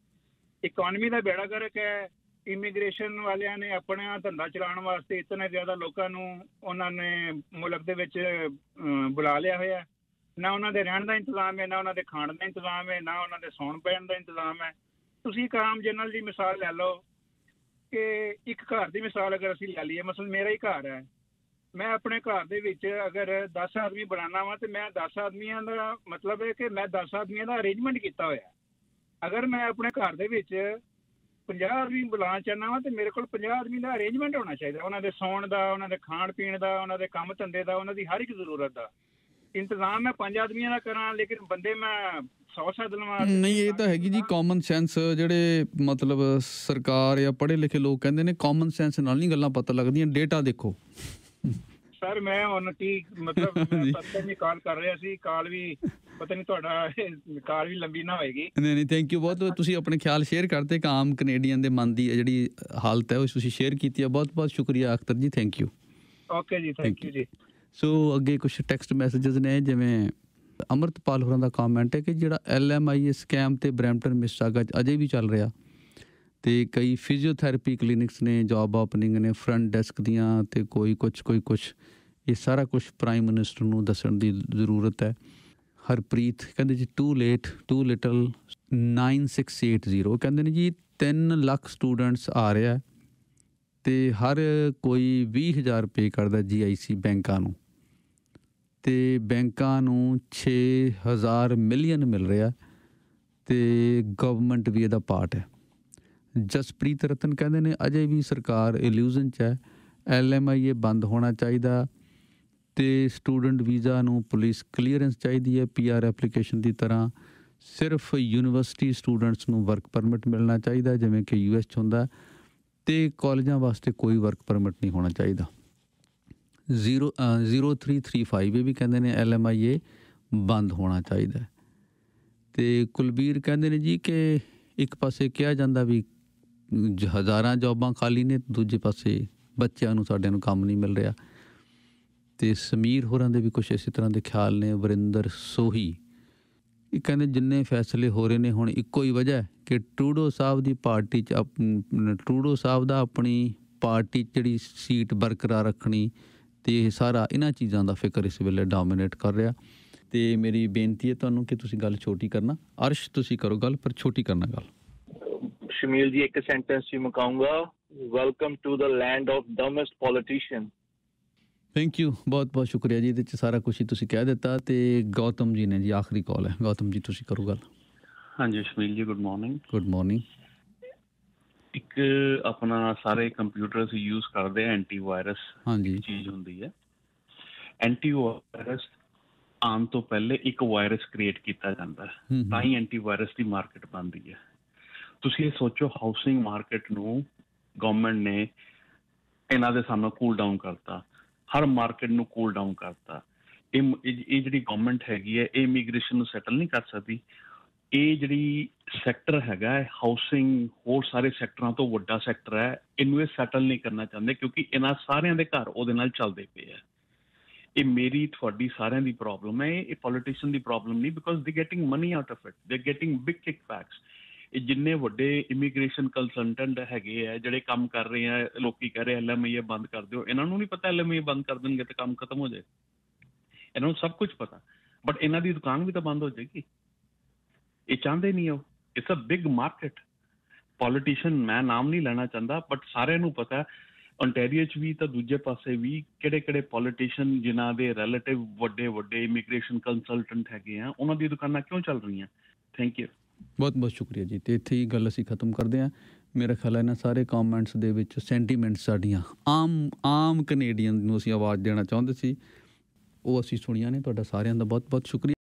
ਇਕਨੋਮੀ ਦਾ ਬੇੜਾ ਗਰਕ ਹੈ। ਇਮੀਗ੍ਰੇਸ਼ਨ ਵਾਲਿਆਂ ਨੇ ਆਪਣਾ ਧੰਦਾ ਚਲਾਉਣ ਵਾਸਤੇ ਇਤਨੇ ਜ਼ਿਆਦਾ ਲੋਕਾਂ ਨੂੰ ਉਹਨਾਂ ਨੇ ਮੁਲਕ ਦੇ ਵਿੱਚ ਬੁਲਾ ਲਿਆ ਹੋਇਆ। ਨਾ ਉਹਨਾਂ ਦੇ ਰਹਿਣ ਦਾ ਇੰਤਜ਼ਾਮ ਹੈ, ਨਾ ਉਹਨਾਂ ਦੇ ਖਾਣ ਦਾ ਇੰਤਜ਼ਾਮ ਹੈ, ਨਾ ਉਹਨਾਂ ਦੇ ਸੌਣ ਪੈਣ ਦਾ ਇੰਤਜ਼ਾਮ ਹੈ। ਤੁਸੀਂ ਇੱਕ ਆਮ ਜਨਰਲ ਦੀ ਮਿਸਾਲ ਲੈ ਲਓ ਕਿ ਇੱਕ ਘਰ ਦੀ ਮਿਸਾਲ ਅਗਰ ਅਸੀਂ ਲੈ ਲਈਏ, ਮਸਲਨ ਮੇਰਾ ਹੀ ਘਰ ਹੈ, ਮੈਂ ਆਪਣੇ ਘਰ ਦੇ ਵਿੱਚ ਅਗਰ 10 ਆਦਮੀ ਬਣਾਉਣਾ ਵਾ ਤੇ ਮੈਂ 10 ਆਦਮੀਆਂ ਦਾ ਮਤਲਬ ਹੈ ਕਿ ਮੈਂ 10 ਆਦਮੀਆਂ ਦਾ ਅਰੇਂਜਮੈਂਟ ਕੀਤਾ ਹੋਇਆ। ਅਗਰ ਮੈਂ ਆਪਣੇ ਘਰ ਦੇ ਵਿੱਚ 50 ਆਦਮੀ ਬੁਲਾਉਣਾ ਚਾਹੁੰਦਾ ਵਾ ਤੇ ਮੇਰੇ ਕੋਲ 50 ਆਦਮੀ ਦਾ ਅਰੇਂਜਮੈਂਟ ਹੋਣਾ ਚਾਹੀਦਾ, ਉਹਨਾਂ ਦੇ ਸੌਣ ਦਾ, ਉਹਨਾਂ ਦੇ ਖਾਣ ਪੀਣ ਦਾ, ਉਹਨਾਂ ਦੇ ਕੰਮ ਧੰਦੇ ਦਾ, ਉਹਨਾਂ ਦੀ ਹਰ ਇੱਕ ਜ਼ਰੂਰਤ ਦਾ ਇੰਤਜ਼ਾਮ ਮੈਂ 5 ਆਦਮੀਆਂ ਦਾ ਕਰਾਂ। ਲੇਕਿਨ ਬੰਦੇ ਮੈਂ 100 ਸੱਦ ਲਵਾਂ ਨਹੀਂ, ਇਹ ਤਾਂ ਹੈਗੀ ਜੀ ਕਾਮਨ ਸੈਂਸ। ਜਿਹੜੇ ਮਤਲਬ ਸਰਕਾਰ ਜਾਂ ਪੜ੍ਹੇ ਲਿਖੇ ਲੋਕ ਕਹਿੰਦੇ ਨੇ ਕਾਮਨ ਸੈਂਸ ਨਾਲ ਨਹੀਂ ਗੱਲਾਂ ਪਤਾ ਲੱਗਦੀਆਂ, ਡੇਟਾ ਦੇਖੋ। ਸਰ ਮੈਂ ਹੁਣ ਕੀ ਮਤਲਬ ਪਤਾ ਨਹੀਂ ਕਾਲ ਕਰ ਰਿਹਾ ਸੀ, ਕਾਲ ਵੀ ਪਤਾ ਨਹੀਂ ਤੁਹਾਡਾ ਕਾਲ ਵੀ ਲੰਬੀ ਨਾ ਹੋਏਗੀ। ਨਹੀਂ, ਥੈਂਕ ਯੂ ਬਹੁਤ। ਤੁਸੀਂ ਆਪਣੇ ਖਿਆਲ ਸ਼ੇਅਰ ਕਰਦੇ, ਇੱਕ ਆਮ ਕੈਨੇਡੀਅਨ ਦੇ ਮਨ ਦੀ ਜਿਹੜੀ ਹਾਲਤ ਹੈ ਉਹ ਤੁਸੀਂ ਸ਼ੇਅਰ ਕੀਤੀ ਹੈ। ਬਹੁਤ ਸ਼ੁਕਰੀਆ Akhtar ji, thank you. Okay ji, thank you ji. So ਅੱਗੇ ਕੁਛ ਟੈਕਸਟ ਮੈਸੇजेस ਨੇ, ਜਿਵੇਂ ਅਮਰਤਪਾਲ ਹੋਰਾਂ ਦਾ ਕਮੈਂਟ ਹੈ ਕਿ ਜਿਹੜਾ LMIA ਸਕੈਮ ਤੇ ਬਰੈਂਪਟਨ ਮਿਸਸਾਗਾ 'ਚ ਅਜੇ ਵੀ ਚੱਲ ਰਿਹਾ, ਤੇ ਕਈ ਫਿਜ਼ੀਓਥੈਰੇਪੀ ਕਲੀਨਿਕਸ ਨੇ, ਜੌਬ ਓਪਨਿੰਗ ਨੇ, ਫਰੰਟ ਡੈਸਕ ਦੀਆਂ, ਤੇ ਕੋਈ ਕੁਛ ਇਹ ਸਾਰਾ ਕੁਛ ਪ੍ਰਾਈਮ ਮਿਨਿਸਟਰ ਨੂੰ ਦੱਸਣ ਦੀ ਜ਼ਰੂਰਤ ਹੈ। ਹਰਪ੍ਰੀਤ ਕਹਿੰਦੇ ਜੀ ਟੂ ਲੇਟ ਟੂ ਲਿਟਲ 9680 ਕਹਿੰਦੇ ਨੇ ਜੀ 3 ਲੱਖ ਸਟੂਡੈਂਟਸ ਆ ਰਿਹਾ ਤੇ ਹਰ ਕੋਈ 20,000 ਰੁਪਏ ਕਰਦਾ GIC ਬੈਂਕਾਂ ਨੂੰ, ਤੇ ਬੈਂਕਾਂ ਨੂੰ 6,000 ਮਿਲੀਅਨ ਮਿਲ ਰਿਹਾ, ਤੇ ਗਵਰਨਮੈਂਟ ਵੀ ਇਹਦਾ ਪਾਰਟ ਹੈ। ਜਸਪ੍ਰੀਤ ਰਤਨ ਕਹਿੰਦੇ ਨੇ ਅਜੇ ਵੀ ਸਰਕਾਰ ਇਲੂਜ਼ਨ 'ਚ ਹੈ, LMIA ਬੰਦ ਹੋਣਾ ਚਾਹੀਦਾ, ਤੇ ਸਟੂਡੈਂਟ ਵੀਜ਼ਾ ਨੂੰ ਪੁਲਿਸ ਕਲੀਅਰੈਂਸ ਚਾਹੀਦੀ ਹੈ PR ਐਪਲੀਕੇਸ਼ਨ ਦੀ ਤਰ੍ਹਾਂ। ਸਿਰਫ ਯੂਨੀਵਰਸਿਟੀ ਸਟੂਡੈਂਟਸ ਨੂੰ ਵਰਕ ਪਰਮਿਟ ਮਿਲਣਾ ਚਾਹੀਦਾ ਜਿਵੇਂ ਕਿ US 'ਚ ਹੁੰਦਾ, ਤੇ ਕਾਲਜਾਂ ਵਾਸਤੇ ਕੋਈ ਵਰਕ ਪਰਮਿਟ ਨਹੀਂ ਹੋਣਾ ਚਾਹੀਦਾ। 0335 ਇਹ ਵੀ ਕਹਿੰਦੇ ਨੇ LMIA ਬੰਦ ਹੋਣਾ ਚਾਹੀਦਾ। ਅਤੇ ਕੁਲਬੀਰ ਕਹਿੰਦੇ ਨੇ ਜੀ ਕਿ ਇੱਕ ਪਾਸੇ ਕਿਹਾ ਜਾਂਦਾ ਵੀ ਹਜ਼ਾਰਾਂ ਜੋਬਾਂ ਖਾਲੀ ਨੇ, ਦੂਜੇ ਪਾਸੇ ਬੱਚਿਆਂ ਨੂੰ ਸਾਡਿਆਂ ਨੂੰ ਕੰਮ ਨਹੀਂ ਮਿਲ ਰਿਹਾ। ਅਤੇ ਸਮੀਰ ਹੋਰਾਂ ਦੇ ਵੀ ਕੁਛ ਇਸੇ ਤਰ੍ਹਾਂ ਦੇ ਖਿਆਲ ਨੇ। ਵਰਿੰਦਰ ਸੋਹੀ ਇਹ ਕਹਿੰਦੇ ਜਿੰਨੇ ਫੈਸਲੇ ਹੋ ਰਹੇ ਨੇ ਹੁਣ ਇੱਕੋ ਹੀ ਵਜ੍ਹਾ ਹੈ ਕਿ ਟਰੂਡੋ ਸਾਹਿਬ ਦੀ ਪਾਰਟੀ 'ਚ ਟਰੂਡੋ ਸਾਹਿਬ ਦਾ ਆਪਣੀ ਪਾਰਟੀ ਜਿਹੜੀ ਸੀਟ ਬਰਕਰਾਰ ਰੱਖਣੀ ਅਤੇ ਇਹ ਸਾਰਾ ਇਹਨਾਂ ਚੀਜ਼ਾਂ ਦਾ ਫਿਕਰ ਇਸ ਵੇਲੇ ਡੋਮੀਨੇਟ ਕਰ ਰਿਹਾ। ਅਤੇ ਮੇਰੀ ਬੇਨਤੀ ਹੈ ਤੁਹਾਨੂੰ ਕਿ ਤੁਸੀਂ ਗੱਲ ਛੋਟੀ ਕਰਨਾ। ਅਰਸ਼ ਤੁਸੀਂ ਕਰੋ ਗੱਲ, ਪਰ ਛੋਟੀ ਕਰਨਾ ਗੱਲ। ਸ਼ਮੀਲ ਜੀ ਇੱਕ ਸੈਂਟੈਂਸ 'ਚ ਮੁਕਾਊਂਗਾ, welcome to the land of dumbest politician. Thank you, ਬਹੁਤ ਬਹੁਤ ਸ਼ੁਕਰੀਆ ਜੀ। ਇਹਦੇ 'ਚ ਸਾਰਾ ਕੁਛ ਹੀ ਤੁਸੀਂ ਕਹਿ ਦਿੱਤਾ। ਅਤੇ ਗੌਤਮ ਜੀ ਨੇ ਜੀ ਆਖਰੀ ਕਾਲ ਹੈ। ਗੌਤਮ ਜੀ ਤੁਸੀਂ ਕਰੋ ਗੱਲ। ਹਾਂਜੀ ਸ਼ਮੀਲ ਜੀ, ਗੁੱਡ ਮਾਰਨਿੰਗ। Good morning. ਇੱਕ ਆਪਣਾ ਸਾਰੇ ਕੰਪਿਊਟਰ ਅਸੀਂ ਯੂਜ਼ ਕਰਦੇ ਆ ਐਂਟੀ ਵਾਇਰਸ ਹਾਂਜੀ ਚੀਜ਼ ਹੁੰਦੀ ਹੈ। ਐਂਟੀ ਵਾਇਰਸ ਆਉਣ ਤੋਂ ਪਹਿਲੇ ਇੱਕ ਵਾਇਰਸ ਕ੍ਰੀਏਟ ਕੀਤਾ ਜਾਂਦਾ ਹੈ, ਤਾਂ ਹੀ ਐਂਟੀ ਵਾਇਰਸ ਦੀ ਮਾਰਕੀਟ ਬਣਦੀ ਹੈ। ਤੁਸੀਂ ਇਹ ਸੋਚੋ ਹਾਊਸਿੰਗ ਮਾਰਕੀਟ ਨੂੰ ਗਵਰਨਮੈਂਟ ਨੇ ਇਹਨਾਂ ਦੇ ਸਾਹਮਣੇ ਕੂਲ ਡਾਊਨ ਕਰਤਾ, ਹਰ ਮਾਰਕੀਟ ਨੂੰ ਕੂਲ ਡਾਊਨ ਕਰਤਾ। ਇਹ ਜਿਹੜੀ ਗਵਰਨਮੈਂਟ ਹੈਗੀ ਹੈ ਇਹ ਇਮੀਗ੍ਰੇਸ਼ਨ ਨੂੰ ਸੈਟਲ ਨਹੀਂ ਕਰ ਸਕਦੀ। ਇਹ ਜਿਹੜੀ ਸੈਕਟਰ ਹੈਗਾ ਹੈ ਹਾਊਸਿੰਗ ਹੋਰ ਸਾਰੇ ਸੈਕਟਰਾਂ ਤੋਂ ਵੱਡਾ ਸੈਕਟਰ ਹੈ, ਇਹਨੂੰ ਇਹ ਸੈਟਲ ਨਹੀਂ ਕਰਨਾ ਚਾਹੁੰਦੇ ਕਿਉਂਕਿ ਇਹਨਾਂ ਸਾਰਿਆਂ ਦੇ ਘਰ ਉਹਦੇ ਨਾਲ ਚੱਲਦੇ ਪਏ ਆ। ਇਹ ਮੇਰੀ ਤੁਹਾਡੀ ਸਾਰਿਆਂ ਦੀ ਪ੍ਰੋਬਲਮ ਹੈ, ਇਹ ਪੋਲੀਟੀਸ਼ੀਅਨ ਦੀ ਪ੍ਰੋਬਲਮ ਨਹੀਂ, because they getting money out of it, they getting big kickbacks. ਇਹ ਜਿੰਨੇ ਵੱਡੇ ਇਮੀਗ੍ਰੇਸ਼ਨ ਕੰਸਲਟੈਂਟ ਹੈਗੇ ਆ ਜਿਹੜੇ ਕੰਮ ਕਰ ਰਹੇ ਆ, ਲੋਕੀ ਕਹਿ ਰਹੇ LMIA ਬੰਦ ਕਰ ਦਿਓ, ਇਹਨਾਂ ਨੂੰ ਨਹੀਂ ਪਤਾ LMIA ਬੰਦ ਕਰ ਦੇਣਗੇ ਤੇ ਕੰਮ ਖਤਮ ਹੋ ਜਾਏ। ਇਹਨਾਂ ਨੂੰ ਸਭ ਕੁਝ ਪਤਾ, ਬਟ ਇਹਨਾਂ ਦੀ ਦੁਕਾਨ ਵੀ ਤਾਂ ਬੰਦ ਹੋ ਜਾਏਗੀ। ਇਹ ਚਾਹੁੰਦੇ ਨਹੀਂ ਉਹ। It's a big market. Politician ਮੈਂ ਨਾਮ ਨਹੀਂ ਲੈਣਾ ਚਾਹੁੰਦਾ, ਬਟ ਸਾਰਿਆਂ ਨੂੰ ਪਤਾ ਓਨਟਾਰੀਓ 'ਚ ਵੀ ਤਾਂ ਦੂਜੇ ਪਾਸੇ ਵੀ ਕਿਹੜੇ ਪੋਲੀਟੀਸ਼ੀਅਨ ਜਿਨ੍ਹਾਂ ਦੇ ਰਿਲੇਟਿਵ ਵੱਡੇ ਇਮੀਗ੍ਰੇਸ਼ਨ ਕੰਸਲਟੈਂਟ ਹੈਗੇ ਆ, ਉਹਨਾਂ ਦੀ ਦੁਕਾਨਾਂ ਕਿਉਂ ਚੱਲ ਰਹੀਆਂ। ਥੈਂਕ ਯੂ, ਬਹੁਤ ਬਹੁਤ ਸ਼ੁਕਰੀਆ ਜੀ। ਅਤੇ ਇੱਥੇ ਹੀ ਗੱਲ ਅਸੀਂ ਖਤਮ ਕਰਦੇ ਹਾਂ। ਮੇਰਾ ਖਿਆਲ ਹੈ ਇਹਨਾਂ ਸਾਰੇ ਕਮੈਂਟਸ ਦੇ ਵਿੱਚ ਸੈਂਟੀਮੈਂਟਸ ਸਾਡੀਆਂ ਆਮ ਕੈਨੇਡੀਅਨ ਨੂੰ ਅਸੀਂ ਆਵਾਜ਼ ਦੇਣਾ ਚਾਹੁੰਦੇ ਸੀ, ਉਹ ਅਸੀਂ ਸੁਣੀਆਂ ਨੇ। ਤੁਹਾਡਾ ਸਾਰਿਆਂ ਦਾ ਬਹੁਤ ਬਹੁਤ ਸ਼ੁਕਰੀਆ।